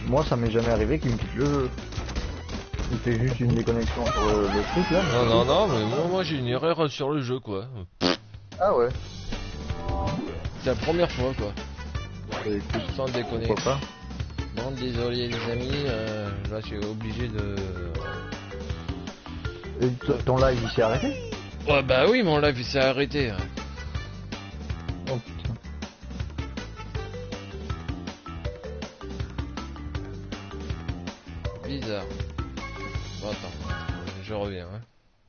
Moi, ça m'est jamais arrivé qu'il me quitte le jeu. Il fait juste une déconnexion sur le truc là. Non, mais moi j'ai une erreur sur le jeu quoi. Ah ouais. C'est la première fois quoi. Écoute, Sans déconner. pourquoi pas. Non, désolé les amis, là je suis obligé de... Et ton live il s'est arrêté? Ouais bah oui, mon live il s'est arrêté. Oh putain. Bizarre. Bon attends, je reviens. Hein.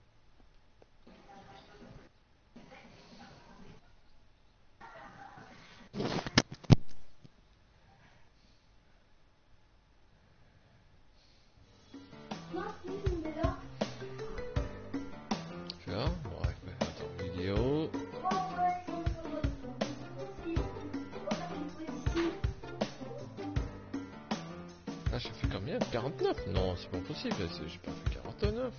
Tu vois? Bon, ouais, attends, vidéo. Ah, j'ai fait combien? 49? Non, c'est pas possible, j'ai pas fait 49.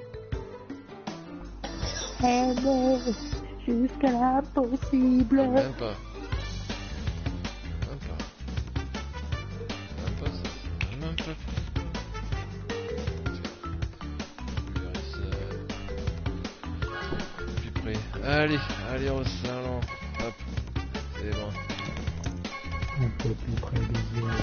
Aimer jusqu'à l'impossible. Même pas. Même pas. Même pas ça. Même pas. Je verrai ça. Plus près. Allez au salon. Hop. C'est bon. Un peu plus près des yeux.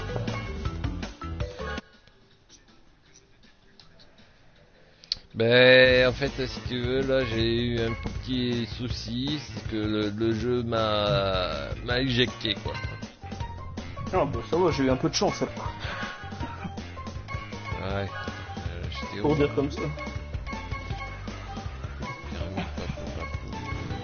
Ben en fait si tu veux là j'ai eu un petit souci, c'est que le jeu m'a éjecté quoi. Ah bah ça va, j'ai eu un peu de chance alors. Ouais. J'étais Pour dire comme ça. Pyramide, papou, papou.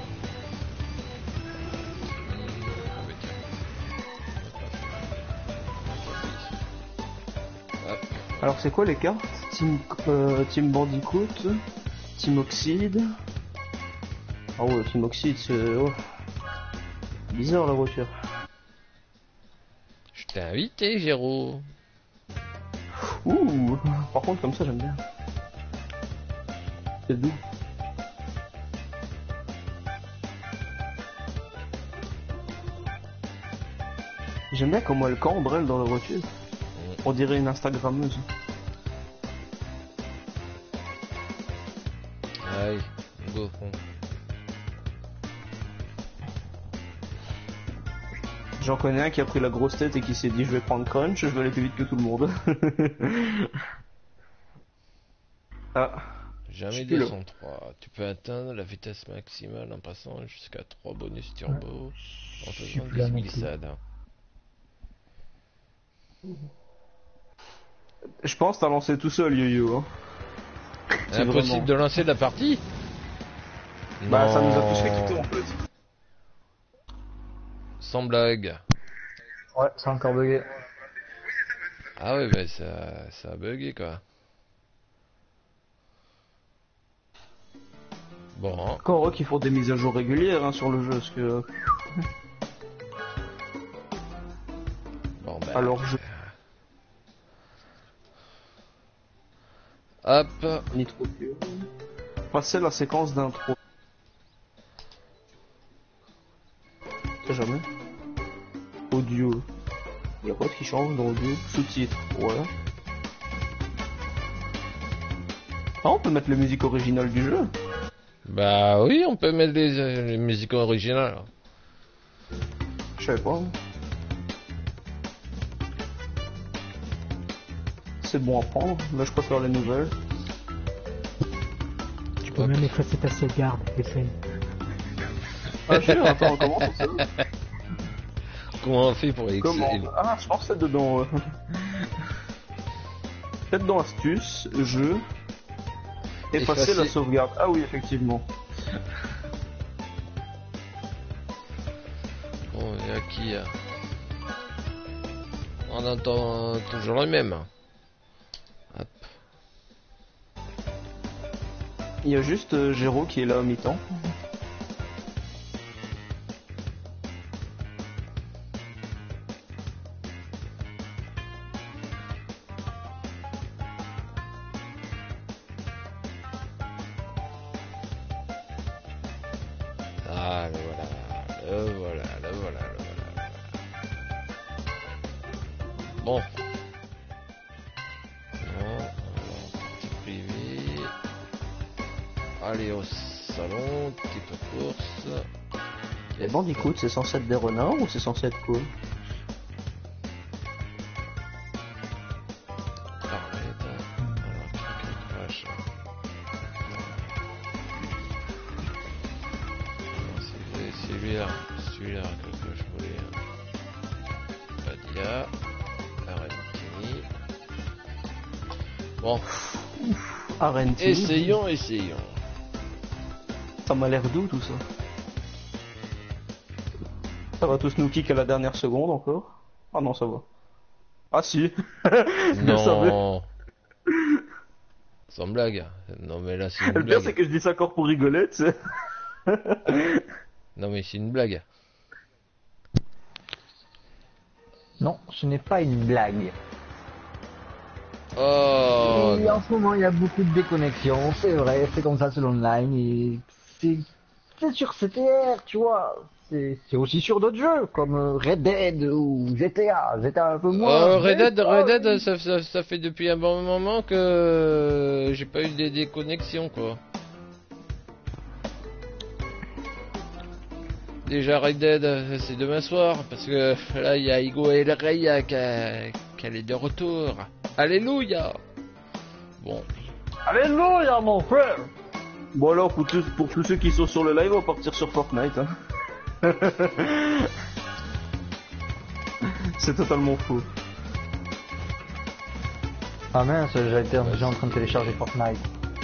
Hop. Alors c'est quoi les cartes? Team Bandicoot, Team Oxide. Ah ouais, Team Oxide c'est... Oh. Bizarre la voiture. Je t'ai invité Géraud. Ouh. Par contre comme ça j'aime bien. C'est doux. J'aime bien comment elle cambre elle dans la voiture. On dirait une Instagrammeuse. Aïe, go fond. J'en connais un qui a pris la grosse tête et qui s'est dit je vais prendre crunch, je vais aller plus vite que tout le monde. Ah. Jamais plus là. 203. Tu peux atteindre la vitesse maximale en passant jusqu'à 3 bonus turbo en faisant plus là des non plus. glissades. Je pense que t'as lancé tout seul yo-yo. Hein. C'est Impossible vraiment- de lancer la partie. Bah ça nous a Non. tous fait quitter en fait. Sans blague. Ouais, c'est encore bugué. Ah ouais, bah ça a bugué quoi. Bon, Encore eux qui font des mises à jour régulières hein, sur le jeu, parce que... bon ben. Alors je... Hop. Nitro Pure. Passer la séquence d'intro. Jamais. Audio. Il y a quoi qui change dans audio? Sous-titres. Voilà. Ah, on peut mettre la musique originale du jeu. Bah oui, on peut mettre les musiques originales. Je savais pas. C'est bon à prendre. Là, je préfère les nouvelles. Tu peux même effacer ta sauvegarde, essaye. Ah, je sais, attends, comment on fait ça? Comment on fait pour Comment? excellent? Ah, je pense que c'est dedans. Peut-être dans astuces, jeu, effacer la sauvegarde. Ah oui, effectivement. Bon, et à qui on entend toujours le même. Hop. Il y a juste Géraud qui est là à mi-temps. Ah, le voilà, le voilà, le voilà, le voilà. Bon, aller au salon, petite course. Les Bandicoot, c'est censé être des renards ou c'est censé être cool? Arrête. Alors, crash. C'est celui-là que je voulais. Padia. Arrêtini. Bon, Arrêtini. essayons. Ça m'a l'air doux tout ça. Ça va tous nous kick à la dernière seconde encore? Ah non, ça va. Ah si. Je savais. Non. Sans blague. Non mais là c'est une Le pire c'est blague. que je dis ça encore pour rigoler, tu sais. Non mais c'est une blague. Non, ce n'est pas une blague. Oh. Et en ce moment, il y a beaucoup de déconnexions, c'est vrai, c'est comme ça, c'est l'online, et c'est sur CTR, tu vois. C'est aussi sur d'autres jeux, comme Red Dead ou GTA. GTA un peu moins. Red mais Dead, ça fait depuis un bon moment que j'ai pas eu des déconnexions quoi. Déjà Red Dead, c'est demain soir parce que là il y a Igo et El Rey qui est de retour. Alléluia. Bon. Alléluia, mon frère. Bon alors pour tous ceux qui sont sur le live, on va partir sur Fortnite. Hein. C'est totalement faux. Ah mince, j'étais déjà en train de télécharger Fortnite.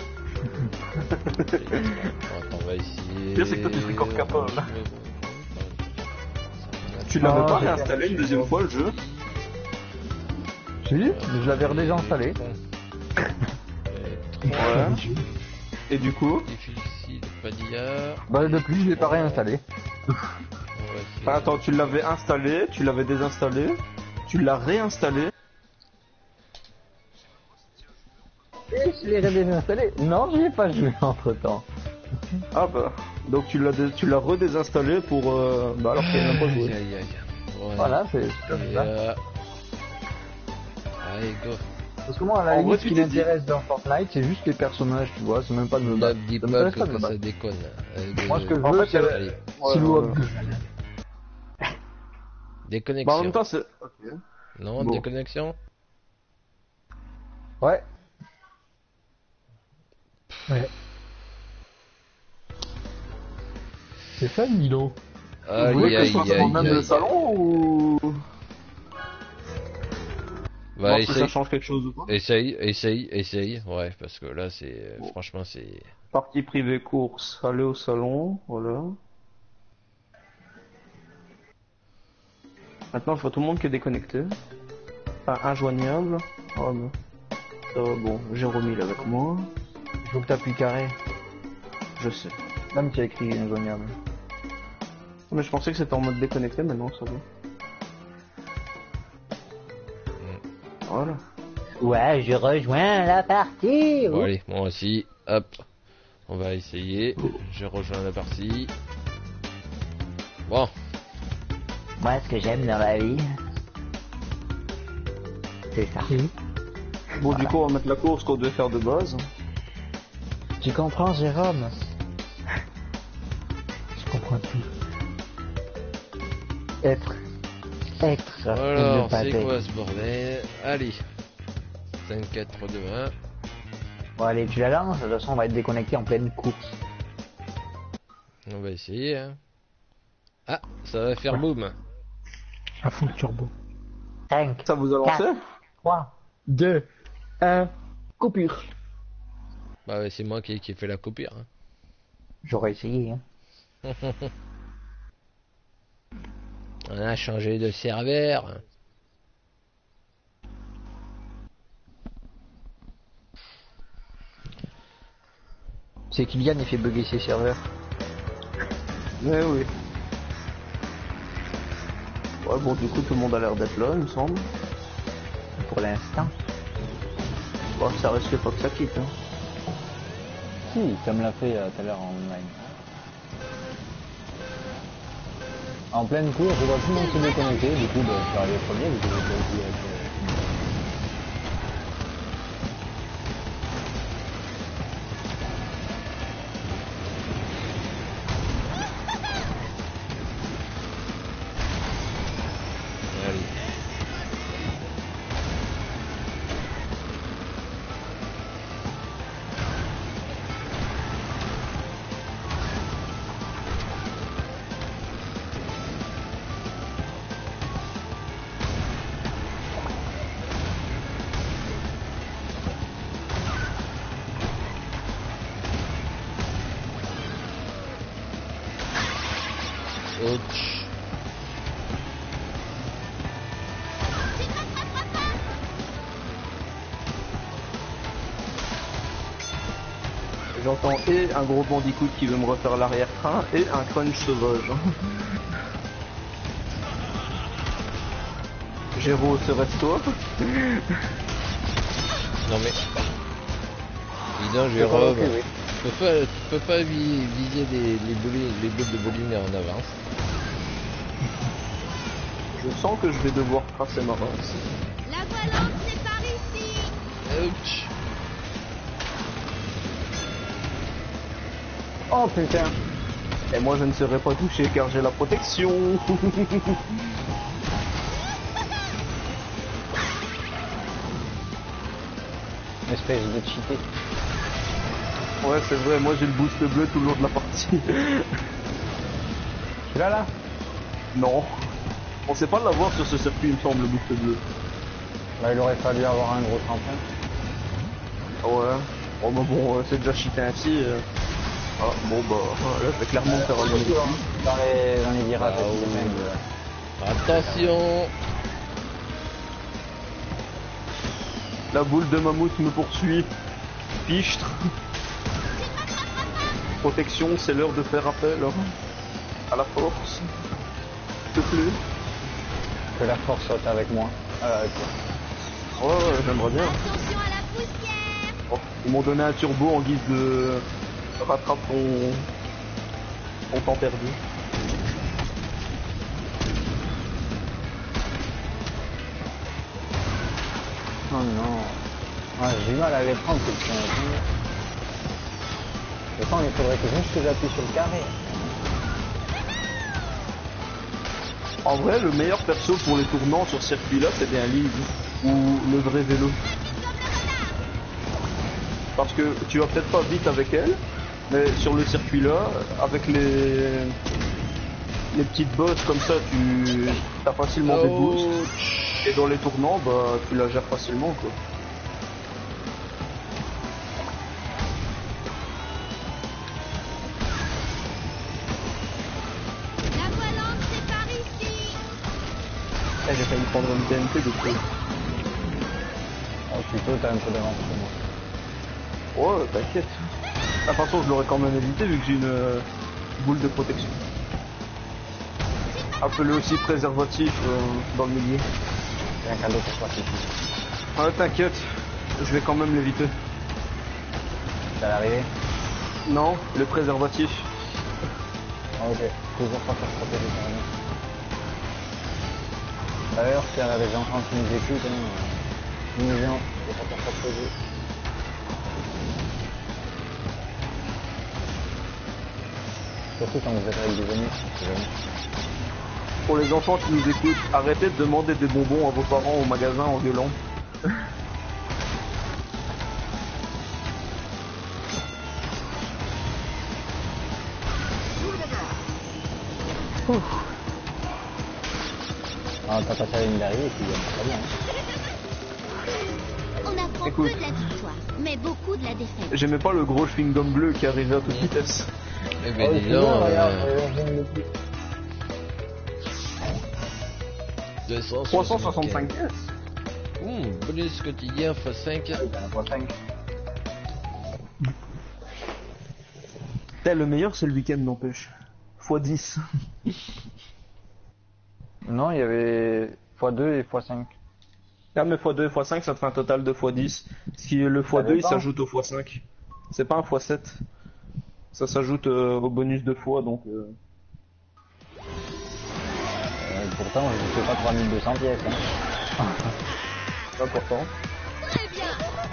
Attends, on va essayer. Le pire, c'est que toi, tu serais encore capable. Tu l'avais pas réinstallé une deuxième fois le jeu? Si, je l'avais déjà installé. Ouais. Et du coup? Difficile, pas d'IA. Bah depuis, je l'ai pas réinstallé. Attends, tu l'avais installé, tu l'avais désinstallé, tu l'as réinstallé. Et je l'ai réinstallé. Non, j'y ai pas joué entre temps. Ah bah, donc tu l'as redésinstallé pour bah alors qu'il n'y a même pas joué. Aïe, aïe, aïe. Ouais. Voilà, c'est comme Et, ça. Allez, go. Parce que moi, à la En limite, vrai, ce tu qui t'es m'intéresse dans Fortnite, c'est juste les personnages, tu vois, c'est même pas de me battre. Dis Ça pas m'intéresse que pas de me ça battre. déconne. Moi, ce que je En veux, fait, c'est Allez, Silo Up. Bah en déconnexion. même temps c'est... Non, Bon. déconnexion. Ouais. Ouais. C'est ça, Milo. Vous voulez que je fasse moi-même le salon ou... Bah, Voir si ça essaye, change quelque chose ou pas. essaye. Ouais, parce que là, c'est, Bon. franchement, c'est. Partie privée course, aller au salon, voilà. Maintenant je vois tout le monde qui est déconnecté. Enfin, injoignable. Oh non. Ça va, bon, Jérôme il est avec moi. Il faut que t'appuies carré. Je sais. Même tu as écrit injoignable. Mais je pensais que c'était en mode déconnecté, mais non, ça va. Voilà. Ouais, je rejoins la partie. Bon, allez, moi aussi. Hop. On va essayer. Je rejoins la partie. Bon. Moi, ce que j'aime dans la vie, c'est ça. Bon, du coup, on va mettre la course qu'on devait faire de base. Tu comprends, Jérôme? Je comprends tout. Être. Alors, ne pas c'est être. quoi ce bordel? Allez. 5, 4, 3, 2, 1. Bon, allez, tu la lances, de toute façon, on va être déconnecté en pleine course. On va essayer, hein. Ah, ça va faire boum. À fond le turbo. 5, Ça vous a lancé? 3, 2, 1, coupure. Bah ouais, c'est moi qui ai fait la coupure. Hein. J'aurais essayé, hein. On a changé de serveur. C'est Kylian, il fait bugger ses serveurs. Mais oui. Ouais, bon, du coup, tout le monde a l'air d'être là, il me semble. Pour l'instant. Bon, ça risque pas que ça quitte, hein. Si, ça me l'a fait tout à l'heure en online. En pleine course, je vois tout le monde se déconnecter, du coup, je suis arrivé premier, vu que j'ai pas aussi avec... Ouch. J'entends et un gros bandicoot qui veut me refaire l'arrière-train et un crunch sauvage. Géraud, serait-ce toi? Non mais... Dis donc, Jérôme, tu peux pas viser les boules de bowling en avance. Je sens que je vais devoir tracer ma race. La volante, c'est par ici. Ouch. Oh putain. Et moi je ne serai pas touché car j'ai la protection. Espèce de cheaté. Ouais c'est vrai, moi j'ai le boost bleu tout le long de la partie. Tu l'as là? Non. On sait pas l'avoir sur ce circuit il me semble le boost bleu. Bah il aurait fallu avoir un gros tremplin. Ouais. Oh bah bon, c'est déjà cheaté ainsi. Ah bon bah là je vais clairement faire un limite. Dans les virages, Ah, avec les oui. mecs, Attention. La boule de mammouth me poursuit. Pichtre. Protection, c'est l'heure de faire appel à la force. S'il te plaît. Que la force soit avec moi. Avec toi. Ouais, j'aimerais bien. Attention à la poussière. Oh, ils m'ont donné un turbo en guise de rattrape ton temps perdu. Oh non. Ah, j'ai du mal à les prendre, ces chiens. Je pense qu'il faudrait que juste que j'appuie sur le carré. En vrai, le meilleur perso pour les tournants sur ce circuit-là, c'est bien Liv ou le vrai vélo. Parce que tu vas peut-être pas vite avec elle, mais sur le circuit-là, avec les petites bosses comme ça, tu as facilement des boosts. Ouch. Et dans les tournants, bah tu la gères facilement quoi. La volante, c'est par ici. Eh, j'ai failli prendre une TNT de près. Oh, plutôt, t'as un peu d'avance sur moi. Ouais, t'inquiète. De toute façon, je l'aurais quand même évité vu que j'ai une boule de protection. Appelé aussi préservatif dans le milieu. C'est un cadeau pour toi, si tu Ouais, t'inquiète, je vais quand même l'éviter. vas l'arriver. Non, le préservatif. Ah, ok. Toujours pas faire protéger par rien. D'ailleurs, s'il y a des enfants qui nous écoutent, nous gens, faut pas faire protéger. Surtout quand vous êtes avec des amis, c'est jamais. Pour les enfants qui nous écoutent, arrêtez de demander des bonbons à vos parents au magasin en gueulant. Ah, t'as passé la ligne d'arrivée et puis très bien. On apprend Écoute. peu de la victoire, mais beaucoup de la défaite. J'aimais pas le gros chewing-gum bleu qui arrivait à toute vitesse. Eh ben dis donc, regarde, 365 pièces. Bonus quotidien x5. Le meilleur c'est le week-end n'empêche. x10. Non, il y avait x2 et x5. Ah mais x2 et x5 ça te fait un total de x10. Ce qui est le Ça x2 il dépend. s'ajoute au x5. C'est pas un x7. Ça s'ajoute au bonus de fois donc... Pourtant, je ne fais pas 3200 pièces. Hein. C'est important. Très bien.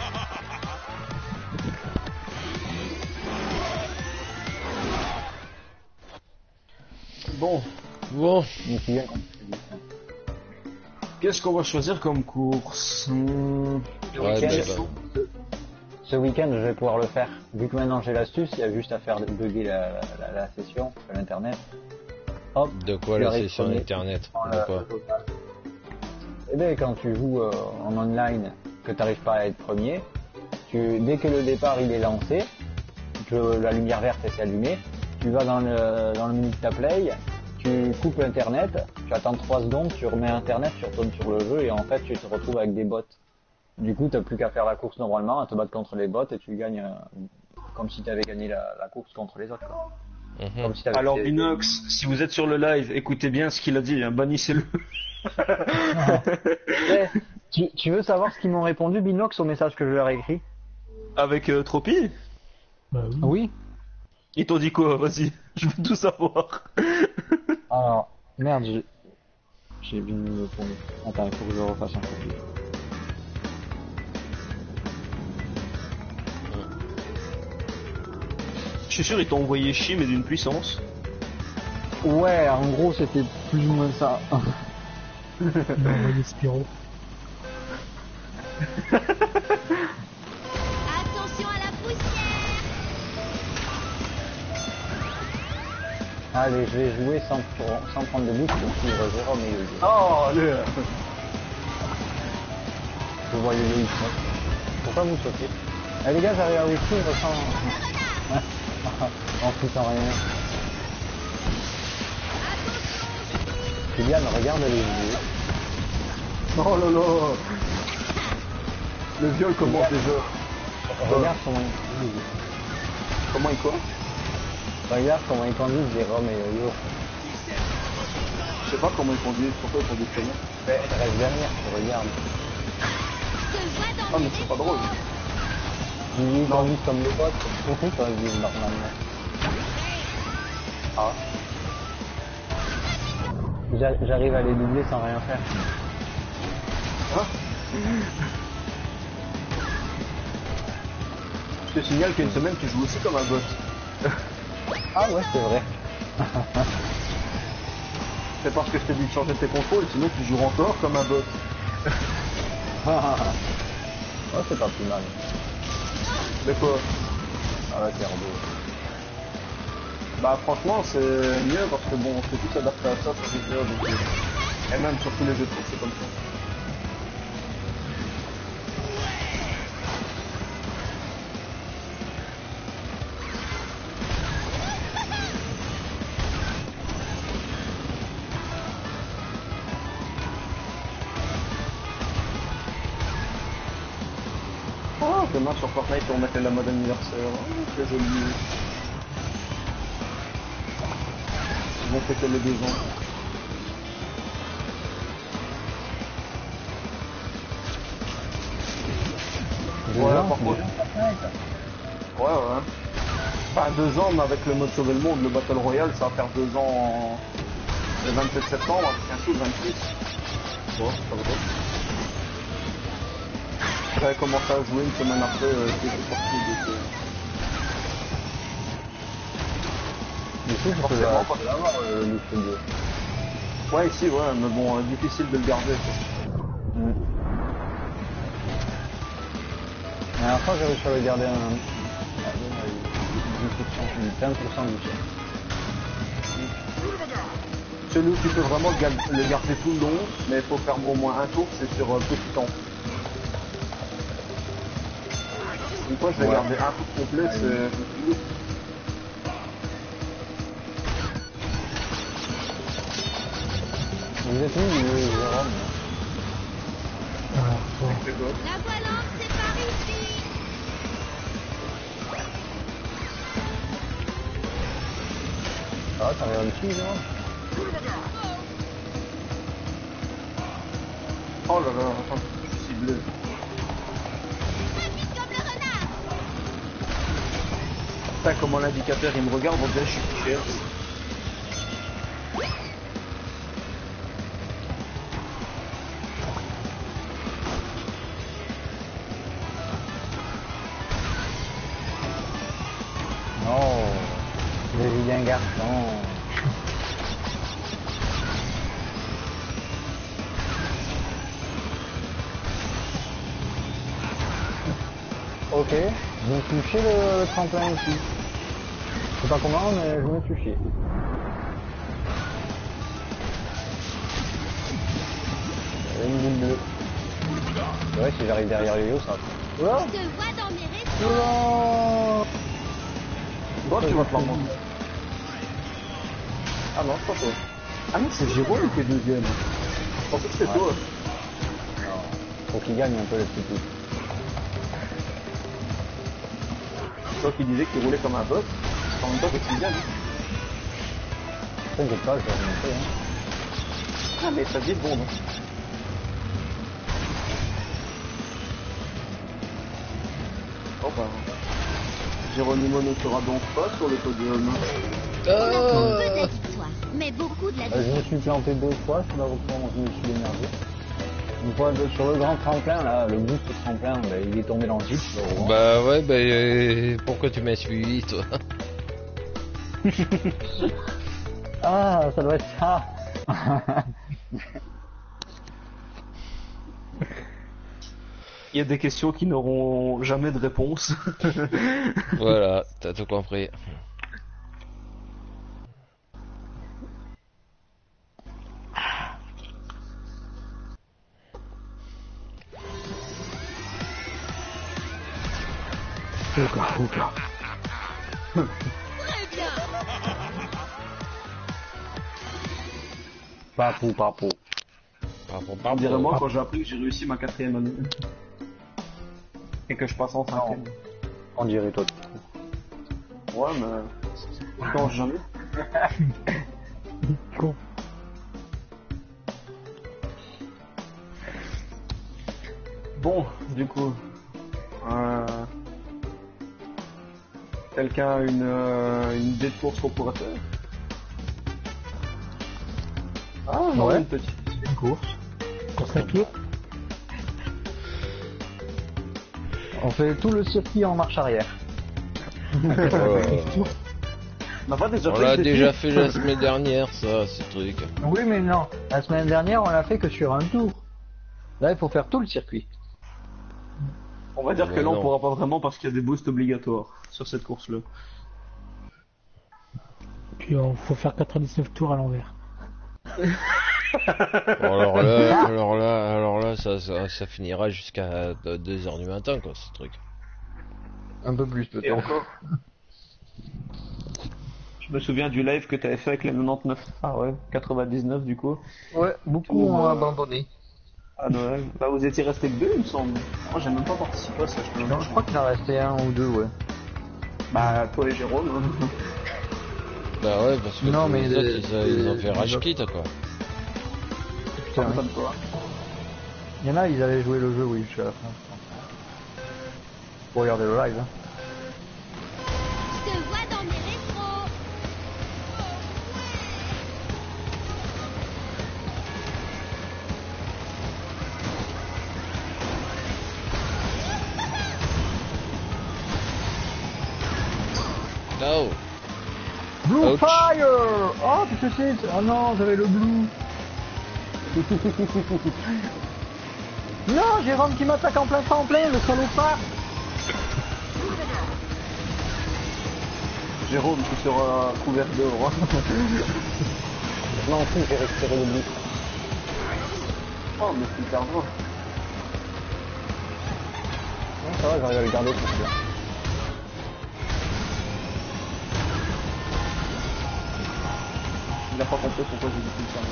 Bon, Bon, Je me souviens quand qu'est-ce qu'on va choisir comme course ouais, week-end, bah, ce week-end, je vais pouvoir le faire. Vu que maintenant j'ai l'astuce, il y a juste à faire bugger la session sur l'internet. Hop. de quoi Tu la arrives session premier internet? dans De le quoi? total. Eh bien, quand tu joues en online, que tu n'arrives pas à être premier, dès que le départ il est lancé, que la lumière verte s'est allumée, tu vas dans le menu de ta play, tu coupes internet, tu attends 3 secondes, tu remets internet, tu retournes sur le jeu et en fait tu te retrouves avec des bots. Du coup t'as plus qu'à faire la course normalement, à te battre contre les bots et tu gagnes comme si t'avais gagné la course contre les autres quoi. Mhm. Comme si t'avais Alors fait- Binox, si vous êtes sur le live, écoutez bien ce qu'il a dit, hein, bannissez-le. Eh, tu veux savoir ce qu'ils m'ont répondu Binox au message que je leur ai écrit? Avec Tropi, Bah oui. Oui. ils t'ont dit quoi? Vas-y, je veux tout savoir. Alors, merde, j'ai bien mis le point. Attends, il faut que je refasse un copier. Je suis sûr ils t'ont envoyé chier mais d'une puissance. Ouais, en gros c'était plus ou moins ça. Il m'a envoyé Spiro. Attention à la poussière. Allez, je vais jouer sans prendre de but pour suivre Jérôme et Yo-Yo. Oh, allez. Je vois Yo-Yo ici. Pourquoi vous sautez? Eh les gars, j'arrive à vous suivre sans... en foutant rien. Kylian, regarde les yeux. Oh là là. Le viol commence déjà. Regarde comment Comment il quoi? ils conduisent Jérôme et Yo-Yo. Je sais pas comment ils conduisent, pourquoi ils conduisent très bien. Reste derrière, tu regardes. Je vois Ah dans mais mes c'est pas drôle. Ils conduisent comme les potes. Pourquoi ils conduisent normalement? Ah. J'arrive à les doubler sans rien faire. Je te signale qu'il y a une semaine tu joues aussi comme un bot. Ah ouais, c'est vrai. C'est parce que je t'ai dit de changer tes contrôles, sinon tu joues encore comme un bot. Oh, c'est pas plus mal. Mais quoi? Ah ouais, c'est beau. Bah franchement c'est mieux parce que bon, on s'est tous adapté à ça sur Twitter, donc, et même sur tous les jeux de course, c'est comme ça. Oh, demain sur Fortnite on mettait la mode anniversaire, oh, c'est joli. Ils vont fêter les 2 ans. Ouais, par contre. Ouais. Enfin 2 ans, mais avec le mode sauver le monde, le Battle Royale, ça va faire 2 ans le 27 septembre, un coup le 26. Bon, ça va pas. J'avais commencé à jouer une semaine après que j'ai sorti donc Du coup, je peux forcément, pas l'avoir, le studio. ouais ici ouais, mais bon, difficile de le garder. La dernière fois, j'ai réussi à le garder un 20% du chien. Celui où tu peux vraiment le garder tout le long, mais il faut faire au moins un tour, c'est sur petit temps. Une fois je vais Ouais. garder un tour complet, c'est... Vous êtes où, Jérôme? Ah, bon. La voilante, c'est par ici. Ah, t'arrives dessus, Jérôme? Oh là là, attends, je suis ciblé. Vite comme le renard. Putain, comment l'indicateur il me regarde, on dirait que je suis cher. Non, le vilain garçon. Ok, je me suis chié le tremplin aussi. Je sais pas comment, mais je me suis chié. Une boule bleue. Ouais, si j'arrive derrière Yo-Yo, ça va. Je te vois dans mes réseaux. Oh Toi, tu vas te la remonter. Ah non, c'est pas toi. Ah non, c'est Jérôme qui est deuxième. Je pensais que c'était toi. Non. Faut qu'il gagne un peu le petit coup. Toi qui disais qu'il roulait comme un bot. En même temps que tu gagnes. T'inquiète pas, je vais remonter. Hein. Ah mais ça dit bon. Oh bah. Geronimo ne sera donc pas sur le podium. On attend peu de la victoire, mais beaucoup de la Je me suis planté 2 fois sur la reprendre, je me suis énervé. Une fois sur le grand tremplin, là, le boost tremplin, bah, il est tombé dans le vide. Bah ouais, pourquoi tu m'as suivi, toi? Ah, ça doit être ça. Il y a des questions qui n'auront jamais de réponse. Voilà, t'as tout compris. Très bien. Papou, papou. On dirait moi quand j'ai appris que j'ai réussi ma 4ème année. Et que je passe en 5ème. On dirait toi. Ouais, mais. Ça change jamais. Con. Bon, du coup. Quelqu'un a une idée de course qu'on pourrait faire? Ah, non, Ouais. une petite. Une course. Course à pied. On fait tout le circuit en marche arrière. On n'a pas déjà On fait l'a le défi déjà fait la semaine dernière, ça, ce truc. Oui, mais non. La semaine dernière, on l'a fait que sur un tour. Là, il faut faire tout le circuit. On va dire que Ouais, là, on non. pourra pas vraiment parce qu'il y a des boosts obligatoires sur cette course-là. Puis il faut faire 99 tours à l'envers. Alors là, ça finira jusqu'à 2h du matin, quoi, ce truc. Un peu plus Et peut-être. encore. Je me souviens du live que tu avais fait avec les 99. Ah ouais, 99 du coup. Ouais, beaucoup ont abandonné. À Noël. Bah vous étiez resté que deux, il me semble. Moi j'ai même pas participé à ça, je Non, je crois qu'il en restait un ou deux, ouais. Bah toi et Jérôme. Bah ouais, parce que Non, tous mais les autres, ils ont fait rage quit, quoi. Ça Putain, m'étonne pas. il y en a, ils avaient joué le jeu, oui, jusqu'à la fin. Pour regarder le live. Hein. Je te vois dans mes rétros. No. Blue Ouch. Fire! Oh, qu'est-ce que c'est? Oh non, j'avais le blue. Non, Jérôme qui m'attaque en plein tremplin, le salopard. Jérôme, tu seras couvert d'or. Je m'en fous, j'ai récupéré le but. Oh mais c'est hyper drôle. Non, ça va, j'arrive à le garder, c'est bien. Il a pas compris pourquoi j'ai dit tout ça.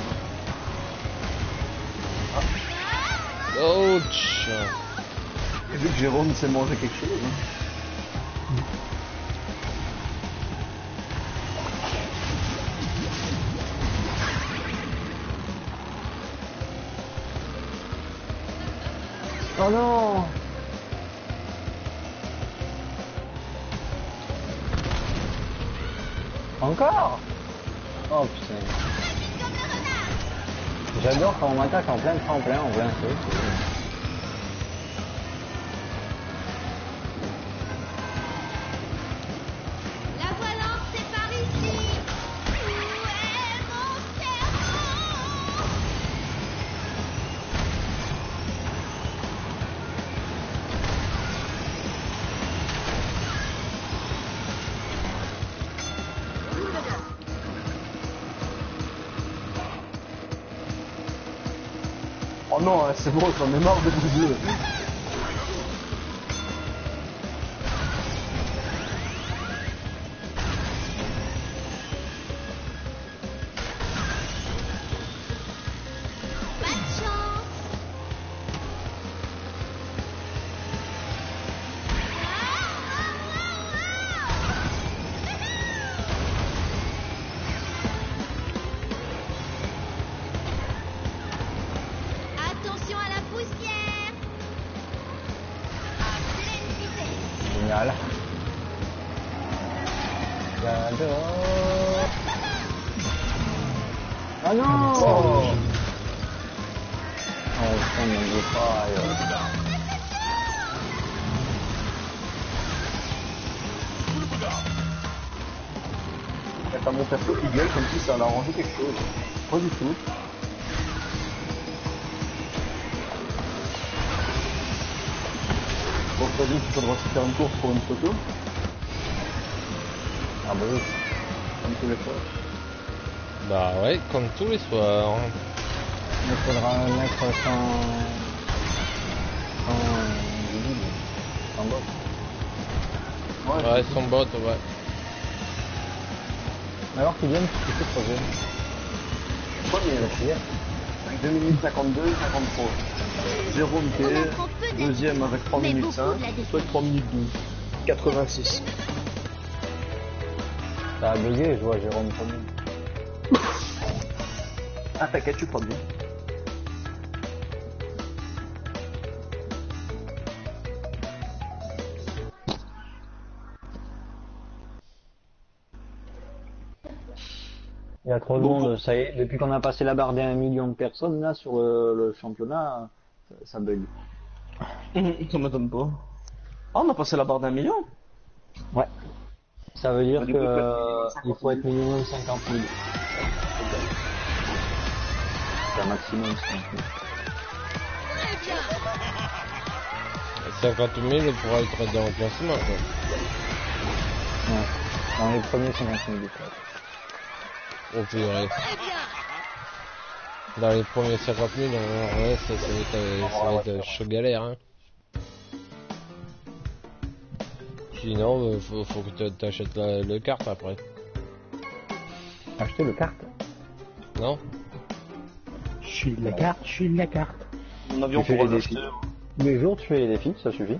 Ouch. Et vu que Jérôme sait manger quelque chose. Hein. Oh non! Encore? Oh putain. J'adore quand on m'attaque en plein tremplin, en plein truc. La voilà, c'est par ici. Où est mon cerveau? Oh non, c'est bon, j'en ai marre de vous deux. poussière. À pleine vitesse. Génial. J'adore. Ah non. Oh putain, mon dieu, T'as mon perso qui gueule comme si ça allait arranger quelque chose. Pas du tout. Bon, t'as dit qu'il faudra se faire une course pour une photo. Ah bah oui. Comme tous les fois. Bah ouais, comme tous les soirs. Il faudra mettre sans bot. Ouais, son bot, ouais. Alors Kylian, tu fais projet. Premier, avec 2 minutes 52, 53. Jérôme On T, apprend peu des deuxième avec 3 mais minutes beaucoup 5, de la défaite. toi 3 minutes 12. 86. Ça a bugué, je vois Jérôme premier. Ah t'inquiète, tu crois bien. Il y a trop de monde, ça y est, depuis qu'on a passé la barre d'1 million de personnes là sur le championnat, ça bug. Ça m'étonne pas. Ah, on a passé la barre d'1 million. Ouais. Ça veut dire Bah, du que coup, faut être il faut être minimum 50 000. C'est un maximum 50 000. Très bien. 50 000 pour être dans le classement, quoi. Ouais. Dans les premiers 50 000 du coup. Oh purée. Très bien. Dans les premiers 50 000, ouais, ça va être chaud galère, hein. Sinon, faut que t'achètes le carte après. Acheter le carte. Non? Je suis de la carte, je suis de la carte. Mon avion Tu fais pour les l'acheter. défis. Tous les jours tu fais les défis, ça suffit.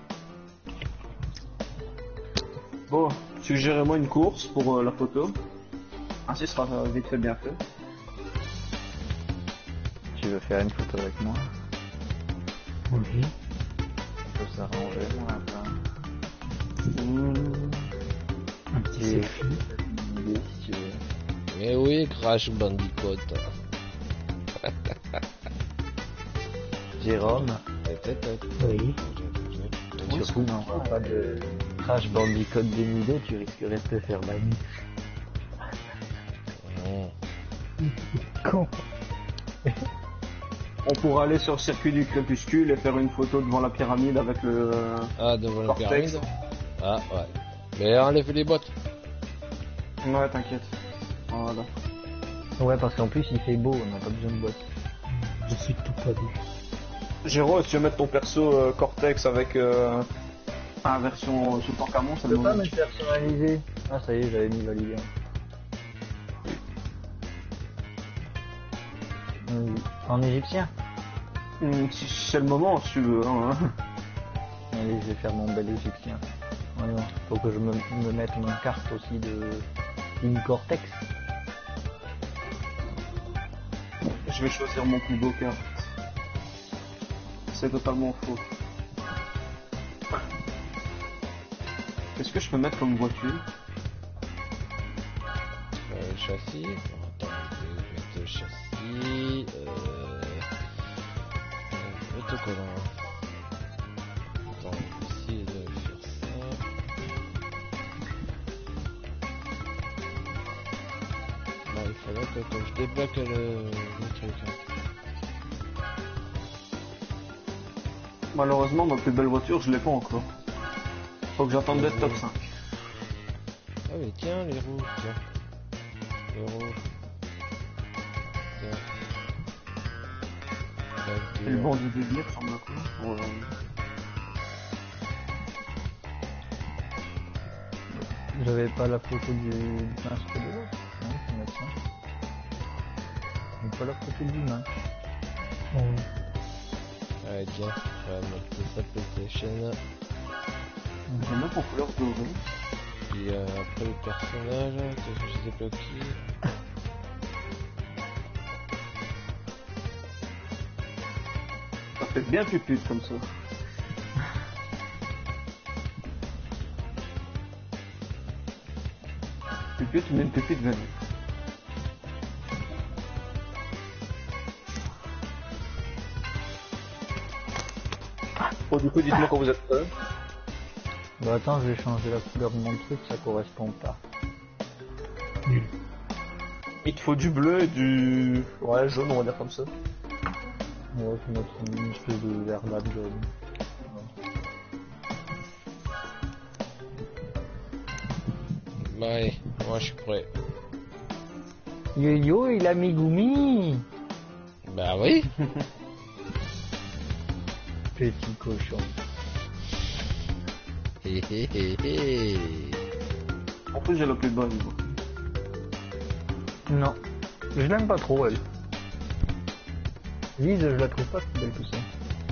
Bon, suggérez-moi une course pour la photo. Ainsi sera vite fait bien fait. Tu veux faire une photo avec moi? Oui. On peut s'arranger, moi, là. Un petit Et- selfie. Une idée, si tu veux. Mais oui, Crash Bandicoot. Jérôme. Oui. Surtout, non, pas de Crash Bandicoot dénudé, tu risquerais de te faire bannir. Con. On pourra aller sur le circuit du crépuscule et faire une photo devant la pyramide avec le... Ah, devant la Cortex. pyramide? Ah, ouais. Mais enlève les bottes. Ouais, t'inquiète. Voilà. Ouais, parce qu'en plus, il fait beau, on n'a pas besoin de bottes. Je suis tout pas vu. Géro, si tu veux mettre ton perso Cortex avec la version support Camon, c'est Je le peux pas moment. me personnaliser. Ah, ça y est, j'avais mis validé. En égyptien? Si c'est le moment, si tu veux. Hein. Allez, je vais faire mon bel égyptien. Voyons, faut que je me mette une carte aussi de une Cortex. Je vais choisir mon plus beau carte. C'est totalement faux. Qu'est-ce que je peux mettre comme voiture? Châssis. Attends, je vais mettre le châssis. Autocollant. Attends, ici, de faire ça. Bon, il faudrait que je débloque le truc. Hein. Malheureusement, ma plus belle voiture, je l'ai pas encore. Faut que j'attende d'être top 5. Ah mais tiens, les roues, tiens. Les roues. Tiens. Et le bandit de bière ressemble à quoi? J'avais pas la photo du masque de l'autre. Non, c'est mettre ça. J'ai pas la photo du masque. Allez, tiens, je vais mettre ça PlayStation. J'aime bien pour couleur dorée. Puis après le personnage, que je sais pas qui. fait bien pupute comme ça. Pupute, mais une pupute venue. Bon, du coup, dites-moi quand vous êtes prêts. Bah attends, je vais changer la couleur de mon truc, ça correspond pas. Il te faut du bleu et du... Ouais, jaune, on va dire comme ça. Ouais, je vais mettre une espèce de vert là, jaune. Ouais, moi je suis prêt. Yo, il a mis Gumi. Bah oui. Petit cochon. Hé hé hé hé. En plus, j'ai la plus bonne. Moi. Non, je l'aime pas trop, elle. Lise, je la trouve pas si belle que ça.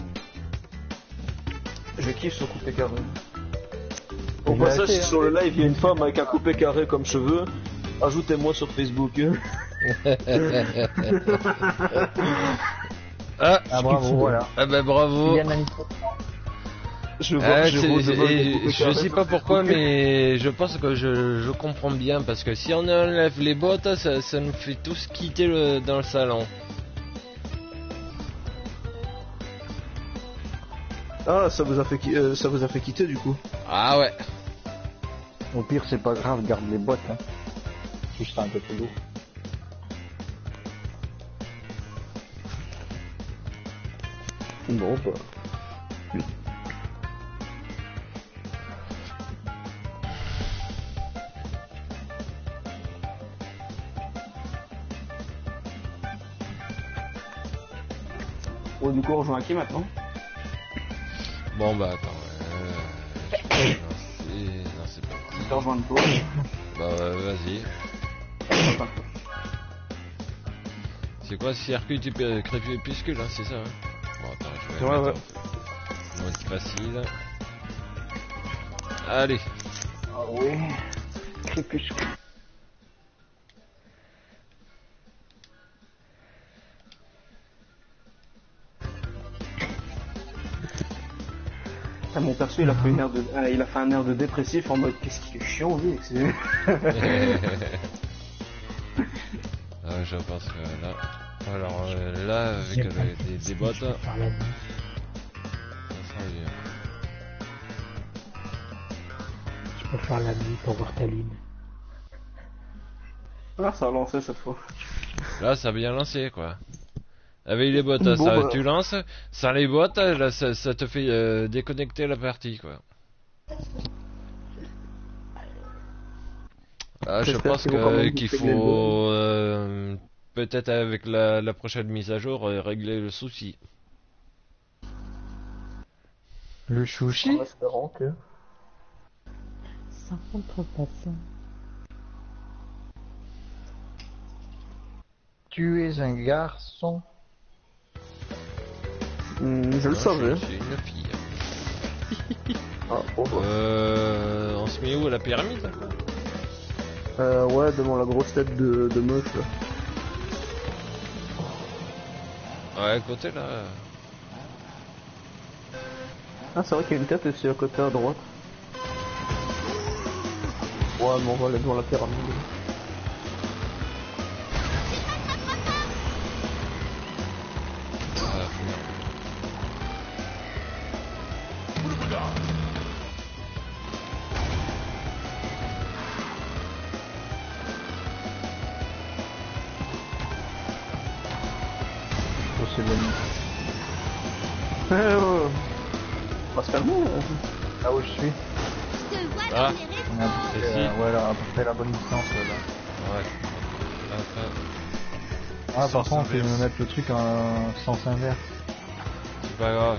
Je kiffe son coupé carré. Au Je l'ai passage, acheté, si hein. sur le live, il y a une femme avec un coupé carré comme cheveux, ajoutez-moi sur Facebook. Ah, Ah bravo, voilà. ah bah bravo. Il y a un ami. Je vois Ah, que j'ai je sais pas pourquoi, mais je pense que je comprends bien, parce que si on enlève les bottes, ça nous fait tous quitter dans le salon. Ah, ça vous a fait quitter du coup. Ah ouais. Au pire, c'est pas grave, garde les bottes. Hein. Juste un peu plus lourd. Non, bah. Bon, du coup, on rejoint qui maintenant? Bon bah attends. Non, c'est pas Je te rejoins toi. Bah vas-y. C'est quoi circuit du crépuscule, hein, c'est ça hein. Bon attends, je vais Ouais, mettre en mode facile. Allez. Ah oui. Crépuscule. Ah, mon perso, il a fait il a fait un air de dépressif en mode qu'est-ce qu'il est chiant lui. Je pense que là. Alors là avec des bottes. Ça Faire la nuit. sera bien. Tu peux faire la nuit pour voir ta lune. Ah, ça a lancé cette fois. Là ça a bien lancé quoi. Avec les bottes, Bon, ça, bah. tu lances. Sans les bottes, là ça te fait déconnecter la partie quoi. Ah, je J'espère pense qu'ils vont quand même qu'il régler le faut peut-être avec la prochaine mise à jour régler le souci. Le chouchi. En espérant que. Sans contrefaçon. Tu es un garçon. Je le Non, savais. C'est une fille. Ah, bon, bah. On se met où à la pyramide là, quoi? Ouais, devant la grosse tête de meuf là. Ouais, à côté là. Ah, c'est vrai qu'il y a une tête aussi à côté à droite. Ouais, mais on va aller devant la pyramide. Ah, merde. Oh, c'est bon. On va se calmer. Là où je suis. Je te vois Ah. dans mes On est à rêves. peu près, Ici. ouais, là, à peu près la bonne distance là. Ouais. Enfin, Ah, par Sens contre, il inverse. me mettre le truc en sens inverse. c'est pas grave.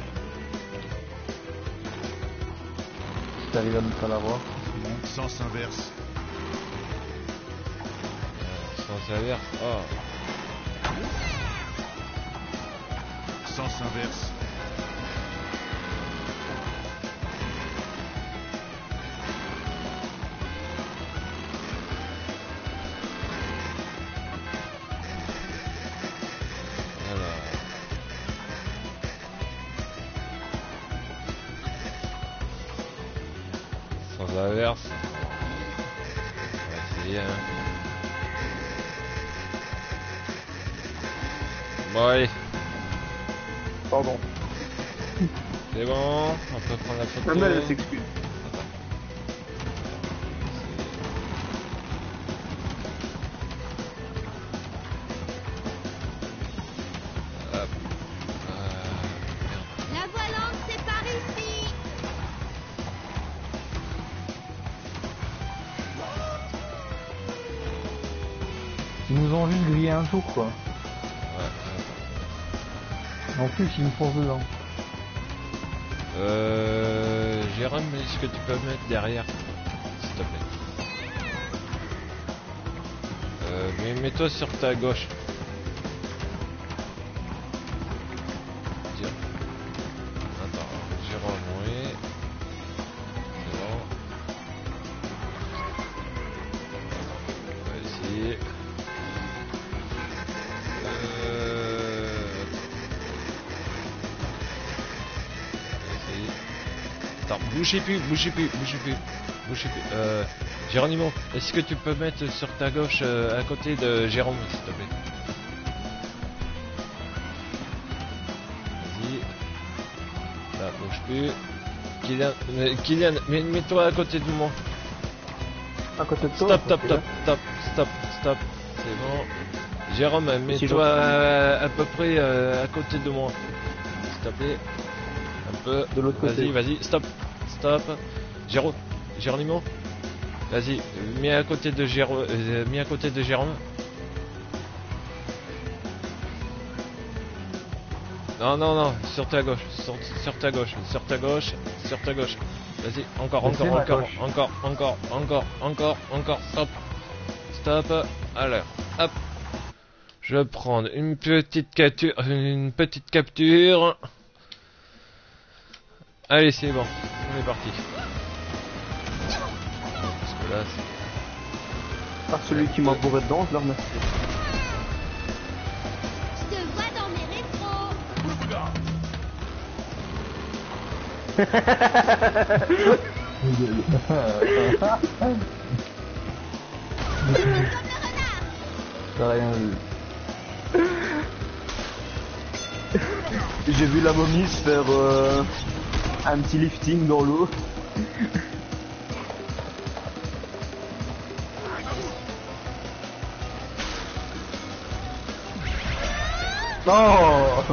Si t'arrives à ne pas l'avoir, c'est bon. Sens inverse. Sens inverse. Oh. Sens inverse. Alors. Sans inverse. On va essayer, hein. Bon, allez. Pardon. C'est bon, on peut prendre la photo. Même elle s'excuse. Hop. La voilante, c'est par ici. Ils nous ont juste grillé un tour, quoi. Ouais, En plus, ils nous foncent dedans. Jérôme, est-ce que tu peux me mettre derrière, s'il te plaît? Mais mets-toi sur ta gauche. Tiens. Attends, Jérôme, oui. C'est bon. On va essayer. Attends, bougez plus. Géronimo, est-ce que tu peux mettre sur ta gauche à côté de Jérôme, s'il te plaît? Vas-y. Là, bouge plus. Kylian, mets-toi à côté de moi. À côté de toi. Stop. C'est bon. Jérôme, mets-toi à peu près à côté de moi. S'il te plaît. Un peu. De l'autre côté. Vas-y, stop. Géronimo. Vas-y, mets à côté de Jérôme. Non, sur ta gauche. Sur ta gauche. Vas-y, encore. Stop. Alors, hop. Je vais prendre une petite capture. Allez, c'est bon. On est parti. Parce que là, c'est... Ah, celui qui m'a bourré dedans, je le remercie. Je te vois dans mes rétros. T'as rien vu. J'ai vu la momie se faire un petit lifting dans l'eau. Non.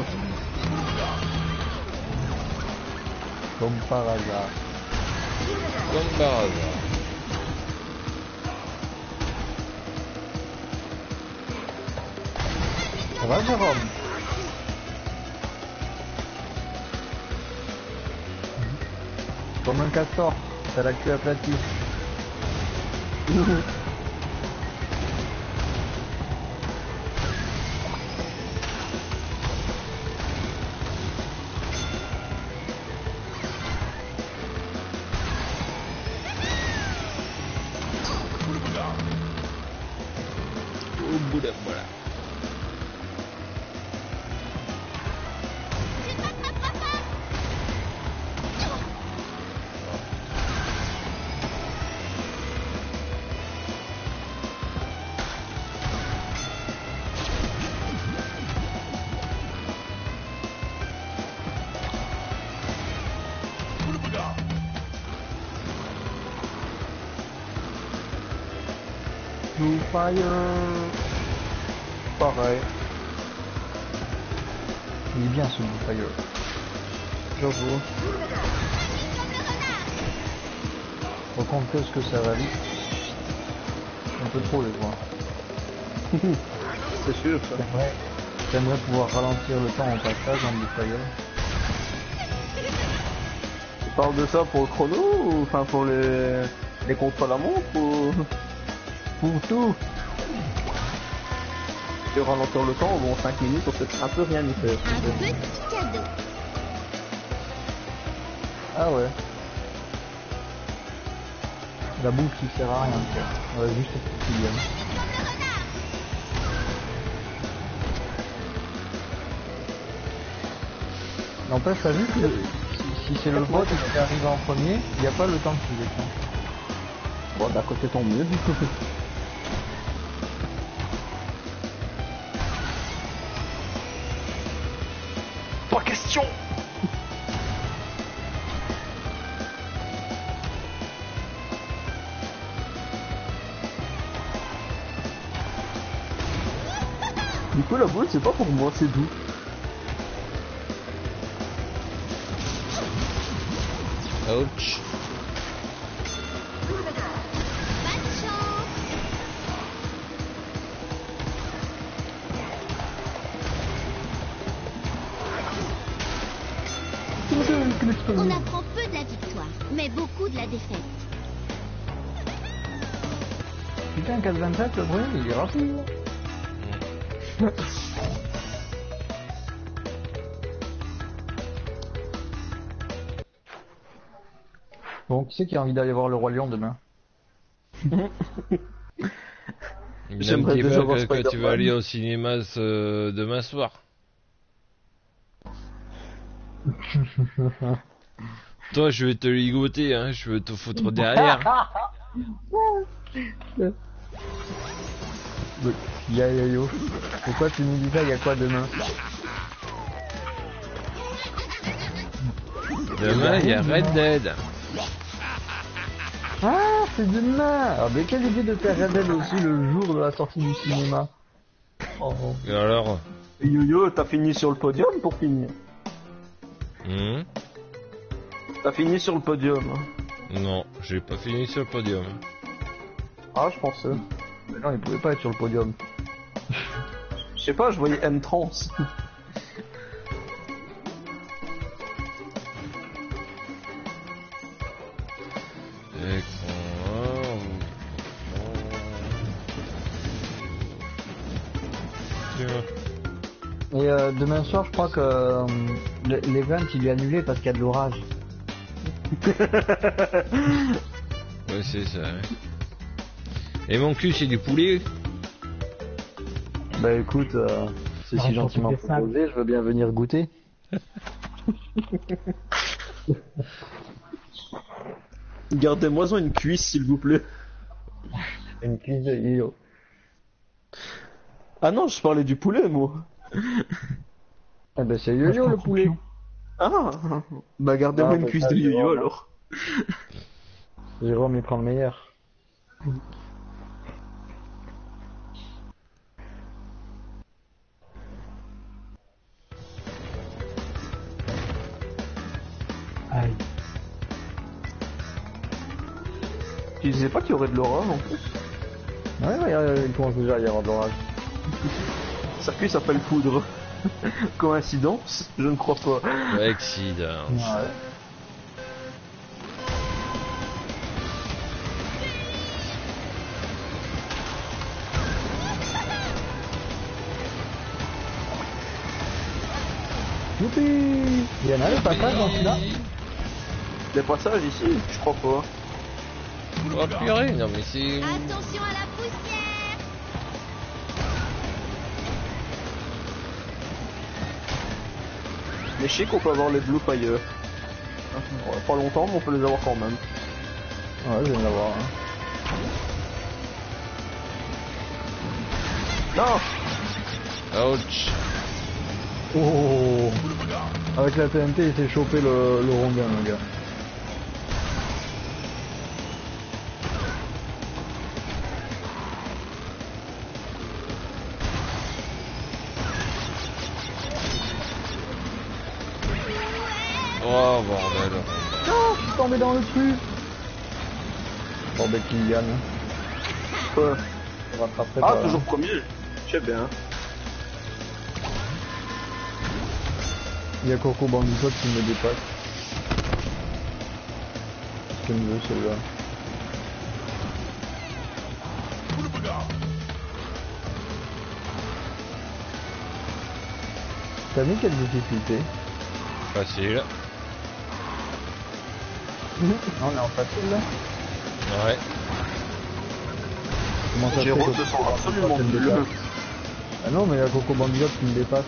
Comme par hasard. Ça va, Jérôme? Comme un castor, t'as la queue aplatie. Au bout de voilà. Blue Fire. Pareil. Il est bien ce Blue Fire. J'avoue. Par contre, qu'est-ce que ça va vite. Un peu trop, je crois. C'est sûr, ça. J'aimerais pouvoir ralentir le temps en passage en Blue Fire. Tu parles de ça pour le chrono ou enfin pour les contrôles à montre ou Pour tout. de ralentir le temps, bon 5 minutes on peut un peu rien y faire. Un petit cadeau. Ah ouais. La boucle qui sert à rien, quoi. On va juste être Kylian. N'empêche, t'as vu que si c'est le bot qui arrive en premier, il n'y a pas le temps qu'il déclenche. Bon, d'à côté tant mieux. Pas question. Du coup, la boule, c'est pas pour moi, c'est doux. Ouch. Pas de chance. On apprend peu de la victoire, mais beaucoup de la défaite. Putain, 4,27, le bruit, il est rapide. Bon, qui c'est qui a envie d'aller voir le Roi Lion demain? J'aimerais Dis déjà pas voir que tu Spider-Man. vas aller au cinéma demain soir. Toi, je vais te ligoter, hein, je vais te foutre derrière. Yo. Pourquoi tu nous dis ça? Il y a quoi demain? Demain, il y a Red Dead. Ah, c'est demain! Alors, mais quelle idée de faire Red Dead aussi le jour de la sortie du cinéma? Oh. Et alors Yo-yo, t'as fini sur le podium pour finir. T'as fini sur le podium. Non, j'ai pas fini sur le podium. Ah, je pensais. Mais non, il pouvait pas être sur le podium. Je sais pas, je voyais M-Trans. Et demain soir, je crois que l'event il est annulé parce qu'il y a de l'orage. Ouais, c'est ça. Ouais. Et mon cul, c'est du poulet. Bah écoute, c'est si gentiment proposé, je veux bien venir goûter. Gardez-moi une cuisse, s'il vous plaît. Une cuisse de yo. Ah non, je parlais du poulet, moi. Eh ben c'est yo-yo le poulet. Ah, bah gardez-moi une bah, cuisse ça, de yo-yo Jérôme. alors. Jérôme il prend le meilleur. Aïe. Tu disais pas qu'il y aurait de l'orage en plus? Ouais, il commence déjà à y avoir de l'orage. Le circuit s'appelle Poudre. Coïncidence? Je ne crois pas. Accident. Ouais. Youpi! Il y en a le passage dans celui-là? Des passages ici? Je crois pas. Oh purée, non mais c'est... Attention à la poussière. Mais je sais qu'on peut avoir les bloops ailleurs. Ouais, pas longtemps, mais on peut les avoir quand même. Ouais, je viens de l'avoir. Hein. Non! Ouch. Oh! Avec la TNT, il s'est chopé le rondin, le gars. Oh bordel. Non, je suis tombé dans le truc. Bon, ben, qui gagne. Ouais. On rattraperait Ah, pas, toujours hein. premier. Je sais bien. Il y a Coco Bandicoot qui me dépasse. Qu'est-ce qu'il me veut, celui-là? T'as mis quelle difficulté? Facile. On est en facile, là? Ouais. Comment ça se fait Jérôme que se sent Coco absolument Bandicoot me nul. dépasse? Ah non, mais il y a Coco Bandicoot qui me dépasse.